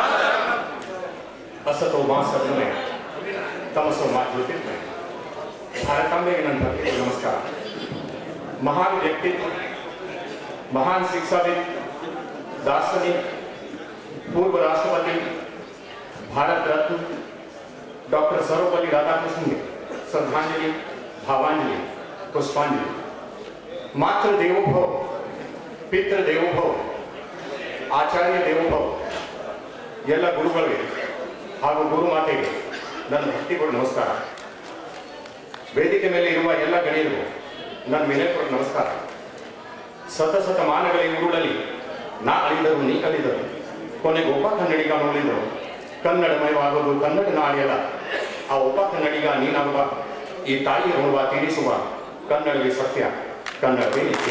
Speaker 10: असतो मां सद्गमय तमसो मां ज्योतिर्मय. भारतांबेಗೆ ನನ್ನ ನಮಸ್ಕಾರ. महान व्यक्तित्व, महान शिक्षाविद, दार्शनिक, पूर्व राष्ट्रपति, भारत रत्न डॉक्टर सर्वपल्ली राधाकृष्णन श्रद्धांजलि, भावांजलि, पुष्पांजलि. मातृ देवोभव, पितृ देवोभव, आचार्य देवोभव ಎಲ್ಲ ಗುರುಗಳಿಗೆ ಹಾಗೂ ಗುರುಮಾತೆಗೆ ನನ್ನ ಭಕ್ತಿಗಳು ನಮಸ್ಕಾರ. ವೇದಿಕೆ ಮೇಲೆ ಇರುವ ಎಲ್ಲ ಗಣ್ಯರಿಗೂ ನನ್ನ ವಿನಯಪೂರ್ವಕ ನಮಸ್ಕಾರ. ಶತಮಾನಗಳ ಊರುಗಳಲ್ಲಿ ನಾ ಅಳಿದರು ನೀ ಕಲಿದರು, ಕೊನೆಗೆ ಒಬ್ಬ ಕನ್ನಡಿಗ ನೋಡಿದರು. ಕನ್ನಡಮಯವಾಗುವುದು ಕನ್ನಡ ನಾಡಿಯಲ್ಲ, ಆ ಒಬ್ಬ ಕನ್ನಡಿಗ ನೀನಾಗುವ, ಈ ತಾಯಿಯ ಋಣವ ತೀರಿಸುವ. ಕನ್ನಡವೇ ಸತ್ಯ, ಕನ್ನಡವೇ ನಿತ್ಯ.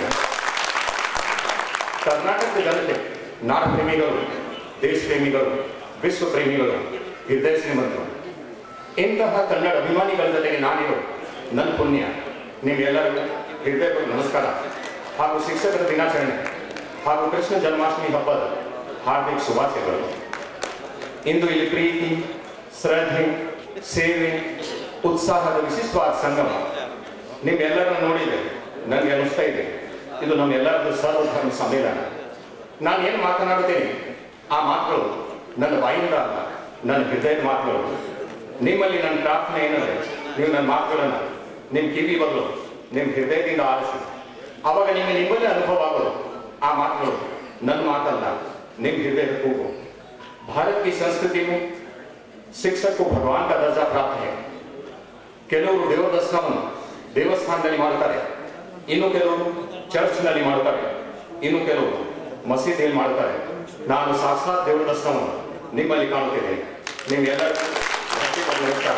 Speaker 10: ಕರ್ನಾಟಕದ ಜನತೆ, ನಾಡ ಪ್ರೇಮಿಗಳು, ದೇಶ ಪ್ರೇಮಿಗಳು, ವಿಶ್ವ ಪ್ರೇಮಿಗಳು, ಹೃದಯ ಶ್ರೀಮಂತರು, ಇಂತಹ ಕನ್ನಡ ಅಭಿಮಾನಿಗಳ ಜೊತೆಗೆ ನಾನಿರು. ನನ್ನ ಪುಣ್ಯ. ನಿಮ್ಮೆಲ್ಲರಿಗೂ ಹೃದಯಪೂರ್ವಕ ನಮಸ್ಕಾರ ಹಾಗೂ ಶಿಕ್ಷಕರ ದಿನಾಚರಣೆ ಹಾಗೂ ಕೃಷ್ಣ ಜನ್ಮಾಷ್ಟಮಿ ಹಬ್ಬದ ಹಾರ್ದಿಕ ಶುಭಾಶಯಗಳು. ಇಂದು ಇಲ್ಲಿ ಪ್ರೀತಿ, ಶ್ರದ್ಧೆ, ಸೇವೆ, ಉತ್ಸಾಹದ ವಿಶಿಷ್ಟವಾದ ಸಂಗಮ. ನಿಮ್ಮೆಲ್ಲರನ್ನು ನೋಡಿದೆ, ನನಗೆ ಅನಿಸ್ತಾ ಇದೆ ಇದು ನಮ್ಮೆಲ್ಲರದ್ದು ಸರ್ವಧರ್ಮ ಸಮ್ಮೇಳನ. ನಾನು ಏನು ಮಾತನಾಡುತ್ತೇನೆ ಆ ಮಾತುಗಳು ನನ್ನ ಬಾಯಿಂದ ಅಲ್ಲ, ನನ್ನ ಹೃದಯದ ಮಾತುಗಳು. ನಿಮ್ಮಲ್ಲಿ ನನ್ನ ಪ್ರಾರ್ಥನೆ ಏನಂದರೆ, ನೀವು ನನ್ನ ಮಾತುಗಳನ್ನು ನಿಮ್ಮ ಕಿವಿ ಬದಲು ನಿಮ್ಮ ಹೃದಯದಿಂದ ಆಲಿಸಿ. ಆವಾಗ ನಿಮ್ಮಲ್ಲೇ ಅನುಭವ ಆಗೋದು ಆ ಮಾತುಗಳು ನನ್ನ ಮಾತಲ್ಲ, ನಿಮ್ಮ ಹೃದಯದ ಕೂಗು. भारत की संस्कृति में शिक्षक को भगवान का दर्जा प्राप्त है. ಕೆಲವರು ದೇವರ ದರ್ಶನವನ್ನು ದೇವಸ್ಥಾನದಲ್ಲಿ ಮಾಡುತ್ತಾರೆ, ಇನ್ನು ಕೆಲವರು ಚರ್ಚ್ನಲ್ಲಿ ಮಾಡುತ್ತಾರೆ, ಇನ್ನು ಕೆಲವರು ಮಸೀದಿಯಲ್ಲಿ ಮಾಡುತ್ತಾರೆ. ನಾನು ಸಾಕ್ಷಾತ್ ದೇವರ ದರ್ಶನವನ್ನು ನಿಮ್ಮಲ್ಲಿ ಕಾಣುತ್ತೇನೆ. ನಿಮ್ಮೆಲ್ಲರಿಗೂ ನಮಸ್ಕಾರ.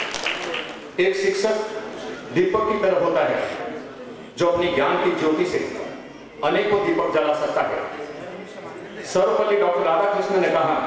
Speaker 10: एक शिक्षक दीपक की तरह होता है जो अपनी ज्ञान की ज्योति से अनेकों दीपक जला सकता है. सर्वपल्ली डॉक्टर राधाकृष्णन ने कहा,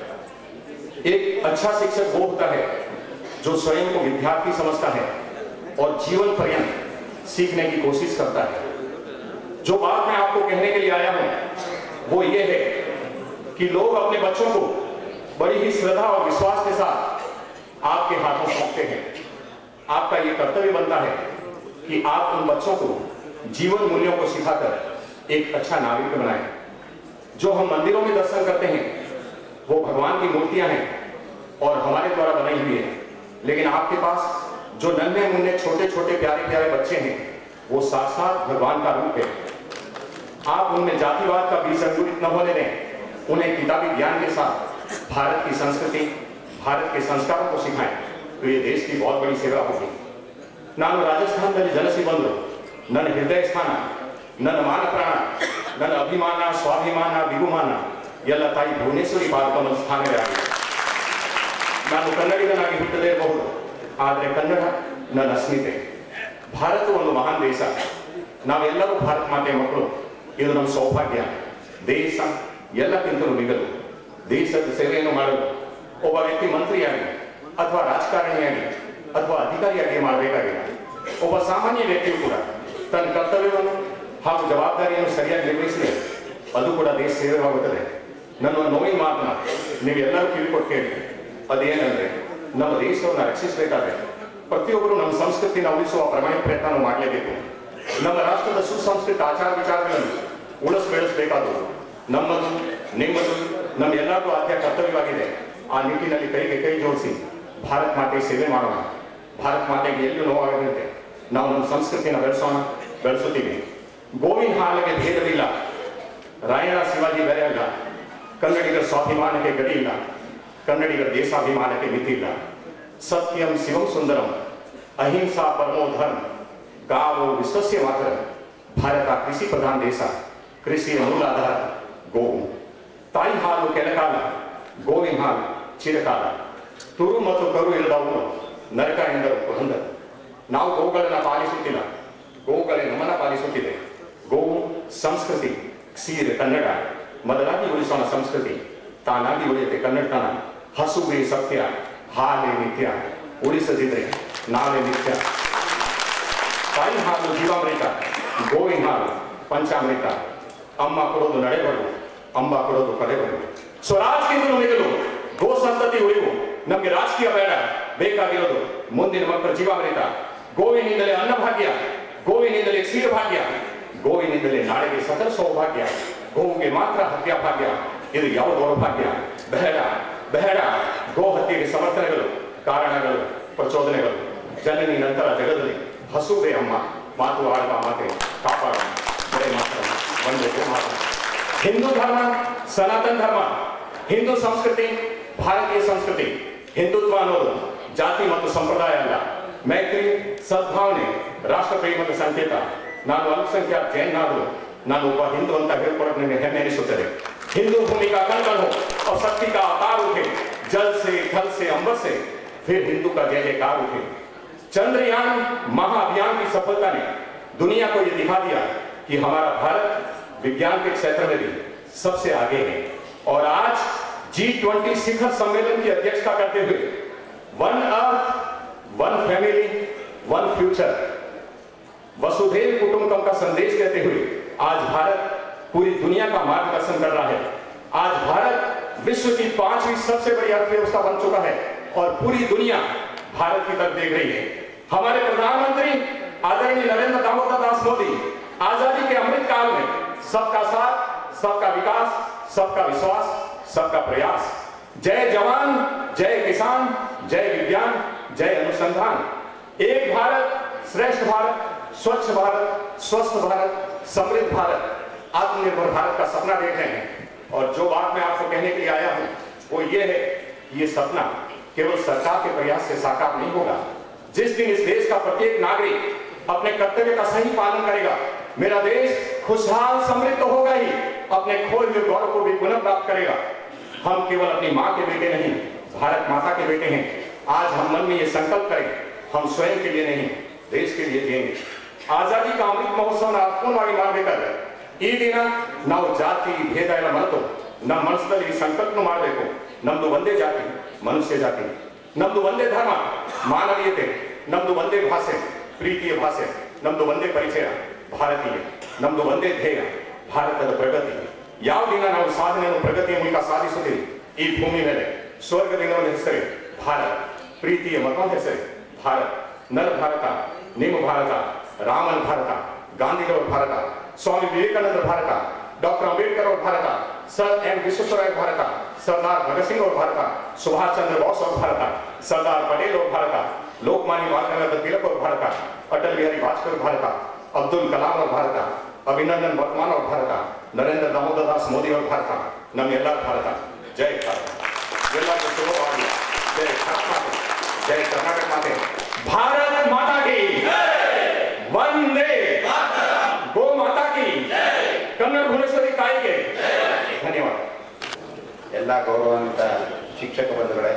Speaker 10: एक अच्छा शिक्षक वो होता है जो स्वयं को विद्यार्थी समझता है और जीवन पर्यंत सीखने की कोशिश करता है. जो बात मैं आपको कहने के लिए आया हूं वो ये है कि लोग अपने बच्चों को बड़ी ही श्रद्धा और विश्वास के साथ आपके हाथों सौंपते हैं. आपका ये कर्तव्य बनता है कि आप उन बच्चों को जीवन मूल्यों को सिखाकर एक अच्छा नागरिक बनाएं. जो हम मंदिरों में दर्शन करते हैं वो भगवान की मूर्तियां हैं और हमारे द्वारा बनाई हुई है, लेकिन आपके पास जो नन्हे मुन्ने छोटे छोटे प्यारे प्यारे बच्चे हैं वो साक्षात भगवान का रूप है. आप उनमें जातिवाद का बीज अंकुरित न होने दें. उन्हें किताबी ज्ञान के साथ भारत की संस्कृति, भारत के संस्कारों को सिखाएं, तो ये देश की बहुत बड़ी सेवा होगी. ನಾನು ರಾಜಸ್ಥಾನದಲ್ಲಿ ಜನಿಸಿ ಬಂದರು. ನನ್ನ ಹೃದಯ ಸ್ಥಾನ, ನನ್ನ ಮಾನ ಪ್ರಾಣ, ನನ್ನ ಅಭಿಮಾನ, ಸ್ವಾಭಿಮಾನ, ಬಿಗುಮಾನ ಎಲ್ಲ ತಾಯಿ ಭುವನೇಶ್ವರಿ ಪಾದಕಮ್ಮ ಸ್ಥಾನವೇ ಆಗಿದೆ. ನಾನು ಕನ್ನಡಿಗನಾಗಿ ಹುಟ್ಟದೇ ಇರಬಹುದು, ಆದರೆ ಕನ್ನಡ ನನ್ನ ಅಸ್ಮಿತೆ. ಭಾರತ ಒಂದು ಮಹಾನ್ ದೇಶ. ನಾವೆಲ್ಲರೂ ಭಾರತ ಮಾತೆಯ ಮಕ್ಕಳು. ಇದು ನಮ್ಮ ಸೌಭಾಗ್ಯ. ದೇಶ ಎಲ್ಲಕ್ಕಿಂತಲೂ ಮಿಗಲು. ದೇಶದ ಸೇವೆಯನ್ನು ಮಾಡಲು ಒಬ್ಬ ವ್ಯಕ್ತಿ ಮಂತ್ರಿಯಾಗಿ ಅಥವಾ ರಾಜಕಾರಣಿಯಾಗಿ ಅಥವಾ ಅಧಿಕಾರಿಯಾಗಿ ಮಾಡಬೇಕಾಗಿಲ್ಲ. ಒಬ್ಬ ಸಾಮಾನ್ಯ ವ್ಯಕ್ತಿಯು ಕೂಡ ತನ್ನ ಕರ್ತವ್ಯವನ್ನು ಹಾಗೂ ಜವಾಬ್ದಾರಿಯನ್ನು ಸರಿಯಾಗಿ ನಿರ್ವಹಿಸಿದರೆ ಅದು ಕೂಡ ದೇಶ ಸೇವೆಯಾಗುತ್ತದೆ. ನನ್ನ ನೋವಿನ ಮಾತನ್ನ ನೀವೆಲ್ಲರೂ ಕಿವಿಕೊಟ್ಟು ಕೇಳಿ. ಅದೇನೆಂದರೆ, ನಮ್ಮ ದೇಶವನ್ನು ರಕ್ಷಿಸಬೇಕಾದ್ರೆ ಪ್ರತಿಯೊಬ್ಬರು ನಮ್ಮ ಸಂಸ್ಕೃತಿನ ಉಳಿಸುವ ಪ್ರಾಮಾಣಿಕ ಪ್ರಯತ್ನ ಮಾಡಲೇಬೇಕು. ನಮ್ಮ ರಾಷ್ಟ್ರದ ಸುಸಂಸ್ಕೃತ ಆಚಾರ ವಿಚಾರಗಳನ್ನು ಬೆಳೆಸಬೇಕಾದವು ನಮ್ಮದು, ನಿಮ್ಮದು, ನಮ್ಮೆಲ್ಲರಿಗೂ ಆದ್ಯ ಕರ್ತವ್ಯವಾಗಿದೆ. ಆ ನಿಟ್ಟಿನಲ್ಲಿ ಕೈಗೆ ಕೈ ಜೋಡಿಸಿ ಭಾರತ ಮಾತೆ ಸೇವೆ ಮಾಡೋಣ. ಭಾರತ ಮಾತೆಗೆ ಎಲ್ಲೂ ನೋವಾಗದಂತೆ ನಾವು ನಮ್ಮ ಸಂಸ್ಕೃತಿನ ಬೆಳೆಸುತ್ತೀವಿ. ಗೋವಿನ ಹಾಲಿಗೆ ಭೇದವಿಲ್ಲ, ರಾಯಣ್ಣ ಶಿವಾಜಿ ಬೇರೆ ಅಲ್ಲ. ಕನ್ನಡಿಗರ ಸ್ವಾಭಿಮಾನಕ್ಕೆ ಗಡಿ ಇಲ್ಲ, ಕನ್ನಡಿಗರ ದೇಶಾಭಿಮಾನಕ್ಕೆ ಮಿತಿ ಇಲ್ಲ. ಸತ್ಯಂ ಶಿವಂ ಸುಂದರಂ ಅಹಿಂಸಾ ಪರಮೋ ಧರ್ಮ ಗಾವೋ ವಿಶ್ವಸ್ಯ ಮಾತ್ರ. ಭಾರತ ಕೃಷಿ ಪ್ರಧಾನ ದೇಶ. ಕೃಷಿಯ ಮೂಲಾಧಾರ ಗೋವು. ತಾಯಿ ಹಾಲು ಕೆಲಕಾಲ, ಗೋವಿನ ಹಾಲು ಚಿರಕಾಲ. ತುರು ಮತ್ತು ಕರು ಇಲ್ಲದವರು ನರಕ ಎಂದರು ಪುರಂದರ. ನಾವು ಗೋವುಗಳನ್ನು ಪಾಲಿಸುತ್ತಿಲ್ಲ, ಗೋವುಗಳೇ ನಮ್ಮನ್ನ ಪಾಲಿಸುತ್ತಿದೆ. ಗೋವು ಸಂಸ್ಕೃತಿ, ಕ್ಷೀರ ಕನ್ನಡ. ಮೊದಲಾಗಿ ಉಳಿಸೋಣ ಸಂಸ್ಕೃತಿ, ತಾನಾಗಿ ಉಳಿಯುತ್ತೆ ಕನ್ನಡತನ. ಹಸುವೇ ಸತ್ಯ, ಹಾಲೇ ನಿತ್ಯ, ಉಳಿಸದಿದ್ರೆ ನಾವೇ ನಿತ್ಯ. ತಾಯಿ ಹಾಲು ಜೀವಾಮೃತ, ಗೋವಿನ ಹಾಲು ಪಂಚಾಮೃತ. ಅಮ್ಮ ಕೊಡೋದು ನಡೆಬರು, ಅಂಬ ಕೊಡೋದು ಕಡೆಬರು. ಸ್ವರಾಜ್ಗಿಂತಲೂ ಮಿಗಲು ಗೋ ಸಂತತಿ ಉಳಿವು. ನಮಗೆ ರಾಜಕೀಯ ಬೇಡ, ಬೇಕಾಗಿರೋದು ಮುಂದಿನ ಮಕ್ಕಳ ಜೀವಾಮೃತ. ಗೋವಿನಿಂದಲೇ ಅನ್ನಭಾಗ್ಯ, ಗೋವಿನಿಂದಲೇ ಕ್ಷೀರಭಾಗ್ಯ, ಗೋವಿನಿಂದಲೇ ನಾಳೆಗೆ ಸಕಲ ಸೌಭಾಗ್ಯ. ಗೋವಿಗೆ ಮಾತ್ರ ಹತ್ಯಾ ಭಾಗ್ಯ, ಇದು ಯಾವ ದೌರ್ಭಾಗ್ಯ. ಬೇಡ ಬೇಡ ಗೋ ಹತ್ಯೆಗೆ ಸಮರ್ಥನೆಗಳು, ಕಾರಣಗಳು, ಪ್ರಚೋದನೆಗಳು. ಜನನಿ ನಂತರ ಜಗದಲ್ಲಿ ಹಸುವೆ ಅಮ್ಮ. ಮಾತು ಆಡುವ ಮಾತೆ ಕಾಪಾಡೋಣ. ಬರೇ ಮಾತ್ರ ಒಂದೇ ಮಾತ್ರ. ಹಿಂದೂ ಧರ್ಮ ಸನಾತನ ಧರ್ಮ, ಹಿಂದೂ ಸಂಸ್ಕೃತಿ ಭಾರತೀಯ ಸಂಸ್ಕೃತಿ. ಹಿಂದುತ್ವ ಅನ್ನೋದು ಜಾತಿ ಮತ್ತು ಸಂಪ್ರದಾಯ ಅಲ್ಲ. ಮೈತ್ರಿ, ಸದ್ಭಾವನೆ, ರಾಷ್ಟ್ರ ಪ್ರೇಮದ ಸಂಕೇತ. ನಾನು ಅಲ್ಪಸಂಖ್ಯಾತ ಜೈನಾದರೂ ನಾನು ಒಬ್ಬ ಹಿಂದೂ ಅಂತ ಹೇಳ್ಕೊಳಕ್ಕೆ ನನಗೆ ಹೆಮ್ಮೆ ಅನಿಸುತ್ತದೆ. हिंदू भूमि का कंकण हो और शक्ति का अवतार उठे, जल से, थल से, अंबर से, फिर हिंदू का जय जयकार उठे. चंद्रयान महाअभियान की सफलता ने दुनिया को यह दिखा दिया कि हमारा भारत विज्ञान के क्षेत्र में भी सबसे आगे है. और आज G20 शिखर सम्मेलन की अध्यक्षता करते हुए one earth, one family, one future, वसुधैव कुटुंबकम का संदेश देते हुए आज भारत पूरी दुनिया का मार्गदर्शन कर रहा है. आज भारत विश्व की 5वीं सबसे बड़ी अर्थव्यवस्था बन चुका है और पूरी दुनिया भारत की तरफ देख रही है. हमारे प्रधानमंत्री आदरणीय नरेंद्र दामोदर दास मोदी आजादी के अमृत काल में सबका साथ, सबका विकास, सबका विश्वास, सबका प्रयास। जय जवान, जय किसान, जय विज्ञान, जय अनुसंधान। एक भारत श्रेष्ठ भारत, स्वच्छ भारत, स्वस्थ भारत, समृद्ध भारत, आत्मनिर्भर भारत का सपना देख रहे हैं। और जो बात मैं आपको कहने के लिए आया हूं वो ये है, ये सपना केवल सरकार के प्रयास से साकार नहीं होगा। जिस दिन इस देश का प्रत्येक नागरिक अपने कर्तव्य का सही पालन करेगा, मेरा देश खुशहाल समृद्ध तो होगा ही, अपने खोए हुए गौरव को भी पुनः प्राप्त करेगा। हम केवल अपनी माँ के बेटे नहीं, भारत माता के बेटे हैं। आज हम मन में ये संकल्प करें, हम स्वयं के लिए नहीं, देश के लिए जिएंगे। आजादी का अमृत महोत्सव ಅರ್ಥಪೂರ್ಣವಾಗಿ ಮಾಡಬೇಕಾದ್ರೆ ಈ ದಿನ ನಾವು ಜಾತಿ ಭೇದ ಎಲ್ಲ ಮರೆತು ನಮ್ಮ ಮನಸ್ಸಿನಲ್ಲಿ ಈ ಸಂಕಲ್ಪ ಮಾಡಬೇಕು. ನಮ್ದು ಒಂದೇ ಜಾತಿ, ಮನುಷ್ಯ ಜಾತಿ. ನಮ್ದು ಒಂದೇ ಧರ್ಮ, ಮಾನವೀಯತೆ. ನಮ್ದು ಒಂದೇ ಭಾಷೆ, ಪ್ರೀತಿಯ ಭಾಷೆ. ನಮ್ದು ಒಂದೇ ಪರಿಚಯ, ಭಾರತೀಯ. ನಮ್ದು ಒಂದೇ ಧ್ಯೇಯ, ಭಾರತದ ಪ್ರಗತಿ. ಯಾವ ದಿನ ನಾವು ಸಾಧನೆಯನ್ನು ಪ್ರಗತಿಯ ಮೂಲಕ ಸಾಧಿಸುತ್ತೀವಿ ಈ ಭೂಮಿ ಮೇಲೆ, ಸ್ವರ್ಗದಿಂದ ಒಂದು ಹೆಸರೇ ಭಾರತ, ಪ್ರೀತಿಯ ಮತ್ತೊಂದು ಹೆಸರೇ ಭಾರತ. ನರ ಭಾರತ, ನಿಮ್ಮ ಭಾರತ, ರಾಮನ ಭಾರತ, ಗಾಂಧಿಯವರ ಭಾರತ, स्वामी विवेकानंद भारत, डॉक्टर अंबेडकर और भारत, सर एम विश्वेश्वरैया भारत, सरदार भगत सिंह और भारत, सुभाष चंद्र बोस और भारत, सरदार पटेल और भारत, लोकमान्य बाल गंगाधर तिलक और भारत, अटल बिहारी वाजपेयी और भारत, अब्दुल कलाम और भारत, अभिनंदन वर्तमान और भारत, नरेंद्र दामोदर दास मोदी और भारत, नम्मेल्ला भारत. जय भारत. ಎಲ್ಲರಿಗೂ ಶುಭವಾಗಲಿ. ಜಯ ಭಾರತ ಮಾತೆ, ಜಯ ಕರ್ನಾಟಕ ಮಾತೆ. ಭಾರತ ಮಾತಾ ಕಿ ವಂದೇ ಗೋ ಮಾತಾ ಕಿ ಕನ್ನಡ ಭುವನೇಶ್ವರಿ ತಾಯಿಗೆ ಧನ್ಯವಾದ.
Speaker 11: ಎಲ್ಲ ಗೌರವಾನ್ವಿತ ಶಿಕ್ಷಕ ಬಂಧುಗಳೇ,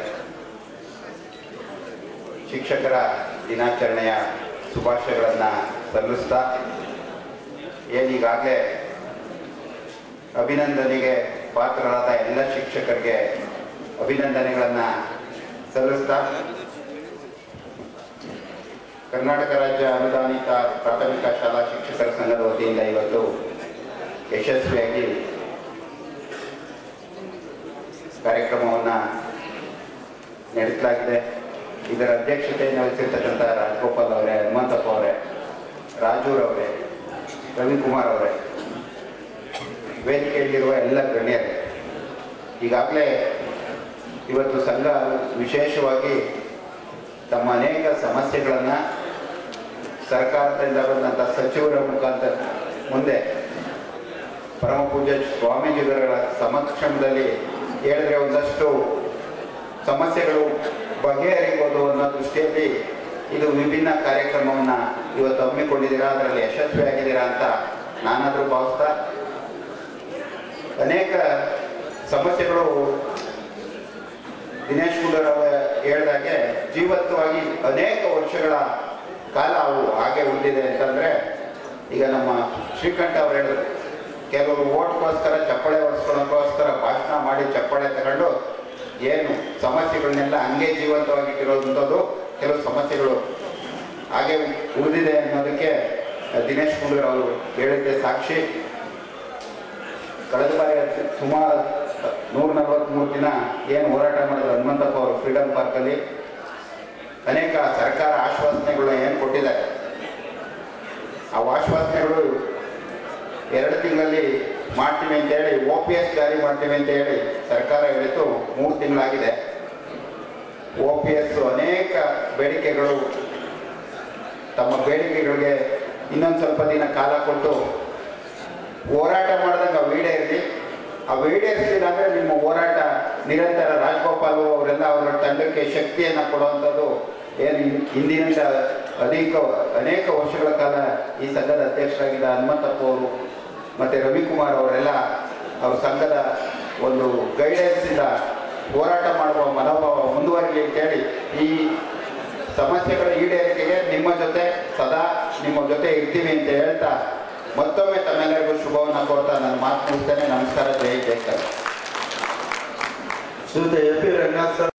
Speaker 11: ಶಿಕ್ಷಕರ ದಿನಾಚರಣೆಯ ಶುಭಾಶಯಗಳನ್ನು ಸಲ್ಲಿಸ್ತಾ, ಏನೀಗಾಗಲೇ ಅಭಿನಂದನೆಗೆ ಪಾತ್ರರಾದ ಎಲ್ಲ ಶಿಕ್ಷಕರಿಗೆ ಅಭಿನಂದನೆಗಳನ್ನು ಸಲ್ಲಿಸ್ತಾ, ಕರ್ನಾಟಕ ರಾಜ್ಯ ಅನುದಾನಿತ ಪ್ರಾಥಮಿಕ ಶಾಲಾ ಶಿಕ್ಷಕರ ಸಂಘದ ವತಿಯಿಂದ ಇವತ್ತು ಯಶಸ್ವಿಯಾಗಿ ಕಾರ್ಯಕ್ರಮವನ್ನು ನಡೆಸಲಾಗಿದೆ. ಇದರ ಅಧ್ಯಕ್ಷತೆಯನ್ನು ವಹಿಸಿರ್ತಕ್ಕಂಥ ರಾಜಗೋಪಾಲ್ ಅವರೇ, ಹನುಮಂತಪ್ಪ ಅವರೇ, ರಾಜೂರವರೇ, ರವಿಕುಮಾರ್ ಅವರೇ, ವೇದಿಕೆಯಲ್ಲಿರುವ ಎಲ್ಲ ಗಣ್ಯರೇ, ಈಗಾಗಲೇ ಇವತ್ತು ಸಂಘ ವಿಶೇಷವಾಗಿ ತಮ್ಮ ಅನೇಕ ಸಮಸ್ಯೆಗಳನ್ನು ಸರ್ಕಾರದಿಂದ ಬಂದಂಥ ಸಚಿವರ ಮುಖಾಂತರ ಮುಂದೆ ಪರಮ ಪೂಜ್ಯ ಸ್ವಾಮೀಜಿಗಳ ಸಮಕ್ಷಮದಲ್ಲಿ ಹೇಳಿದ್ರೆ ಒಂದಷ್ಟು ಸಮಸ್ಯೆಗಳು ಬಗೆಹರಿಬೋದು ಅನ್ನೋ ದೃಷ್ಟಿಯಲ್ಲಿ ಇದು ವಿಭಿನ್ನ ಕಾರ್ಯಕ್ರಮವನ್ನು ಇವತ್ತು ಹಮ್ಮಿಕೊಂಡಿದ್ದೀರಾ, ಅದರಲ್ಲಿ ಯಶಸ್ವಿಯಾಗಿದ್ದೀರಾ ಅಂತ ನಾನಾದರೂ ಭಾವಿಸ್ತಾ, ಅನೇಕ ಸಮಸ್ಯೆಗಳು ದಿನೇಶ್ ಗುಂಡೂರಾವ್ ಹೇಳಿದಾಗೆ ಜೀವಂತವಾಗಿ ಅನೇಕ ವರ್ಷಗಳ ಕಾಲ ಅವು ಹಾಗೆ ಉಳಿದಿದೆ ಅಂತಂದರೆ, ಈಗ ನಮ್ಮ ಶ್ರೀಕಂಠ ಅವರು ಹೇಳಿದ್ರು, ಕೆಲವರು ಓಟ್ಗೋಸ್ಕರ ಚಪ್ಪಾಳೆ ಹೊಡ್ಸ್ಕೊಳ್ಳೋಕ್ಕೋಸ್ಕರ ಭಾಷಣ ಮಾಡಿ ಚಪ್ಪಾಳೆ ತಗೊಂಡು ಏನು ಸಮಸ್ಯೆಗಳನ್ನೆಲ್ಲ ಹಂಗೆ ಜೀವಂತವಾಗಿಟ್ಟಿರೋದಂಥದ್ದು, ಕೆಲವು ಸಮಸ್ಯೆಗಳು ಹಾಗೆ ಉಳಿದಿದೆ ಅನ್ನೋದಕ್ಕೆ ದಿನೇಶ್ ಗುಂಡೂರಾವ್ ಅವರು ಹೇಳಿದ್ದೆ ಸಾಕ್ಷಿ. ಕಳೆದ ಬಾರಿ ಸುಮಾರು 143 ದಿನ ಏನು ಹೋರಾಟ ಮಾಡಿದ್ರು ಹನುಮಂತಪ್ಪ ಅವರು ಫ್ರೀಡಮ್ ಪಾರ್ಕಲ್ಲಿ, ಅನೇಕ ಸರ್ಕಾರ ಆಶ್ವಾಸನೆಗಳು ಏನು ಕೊಟ್ಟಿದ್ದಾರೆ, ಆ ಆಶ್ವಾಸನೆಗಳು 2 ತಿಂಗಳಲ್ಲಿ ಮಾಡ್ತೀವಿ ಅಂತೇಳಿ OPS ಜಾರಿ ಮಾಡ್ತೀವಿ ಅಂತ ಹೇಳಿ ಸರ್ಕಾರ ಹೇಳಿತು. 3 ತಿಂಗಳಾಗಿದೆ. OPS ಅನೇಕ ಬೇಡಿಕೆಗಳು, ತಮ್ಮ ಬೇಡಿಕೆಗಳಿಗೆ ಇನ್ನೊಂದು ಸ್ವಲ್ಪ ದಿನ ಕಾಲ ಕೊಟ್ಟು ಹೋರಾಟ ಮಾಡಿದಂಗೆ ಅವು ಈಡೇರಿಸಿ, ಅವು ಈಡೇರಿಸಲಿಲ್ಲ ಅಂದರೆ ನಿಮ್ಮ ಹೋರಾಟ ನಿರಂತರ. ರಾಜಗೋಪಾಲ್ ಅವರೆಲ್ಲ ಅವರ ತಂಡಕ್ಕೆ ಶಕ್ತಿಯನ್ನು ಕೊಡುವಂಥದ್ದು ಏನು ಹಿಂದಿನಿಂದ ಅನೇಕ ವರ್ಷಗಳ ಕಾಲ ಈ ಸಂಘದ ಅಧ್ಯಕ್ಷರಾಗಿದ್ದ ಹನುಮಂತಪ್ಪ ಅವರು ಮತ್ತು ರವಿಕುಮಾರ್ ಅವರೆಲ್ಲ ಅವ್ರ ಸಂಘದ ಒಂದು ಗೈಡೆನ್ಸಿಂದ ಹೋರಾಟ ಮಾಡುವ ಮನೋಭಾವ ಮುಂದುವರಿಲಿ ಅಂತೇಳಿ ಈ ಸಮಸ್ಯೆಗಳ ಈಡೇರಿಕೆಗೆ ನಿಮ್ಮ ಜೊತೆ ಸದಾ ನಿಮ್ಮ ಜೊತೆ ಇರ್ತೀವಿ ಅಂತ ಹೇಳ್ತಾ ಮತ್ತೊಮ್ಮೆ ತಮ್ಮೆಲ್ಲರಿಗೂ ಶುಭವನ್ನು ಕೋರ್ತಾ ನಾನು ಮಾತು ಮುಗಿಸ್ತೇನೆ. ನಮಸ್ಕಾರ. ಜೈ ಜೈ ಕರ್ನಾಟಕ.
Speaker 3: ಶ್ರೀಯುತ ಎ ಪಿ ರಂಗನಾಥ್ ಸರ್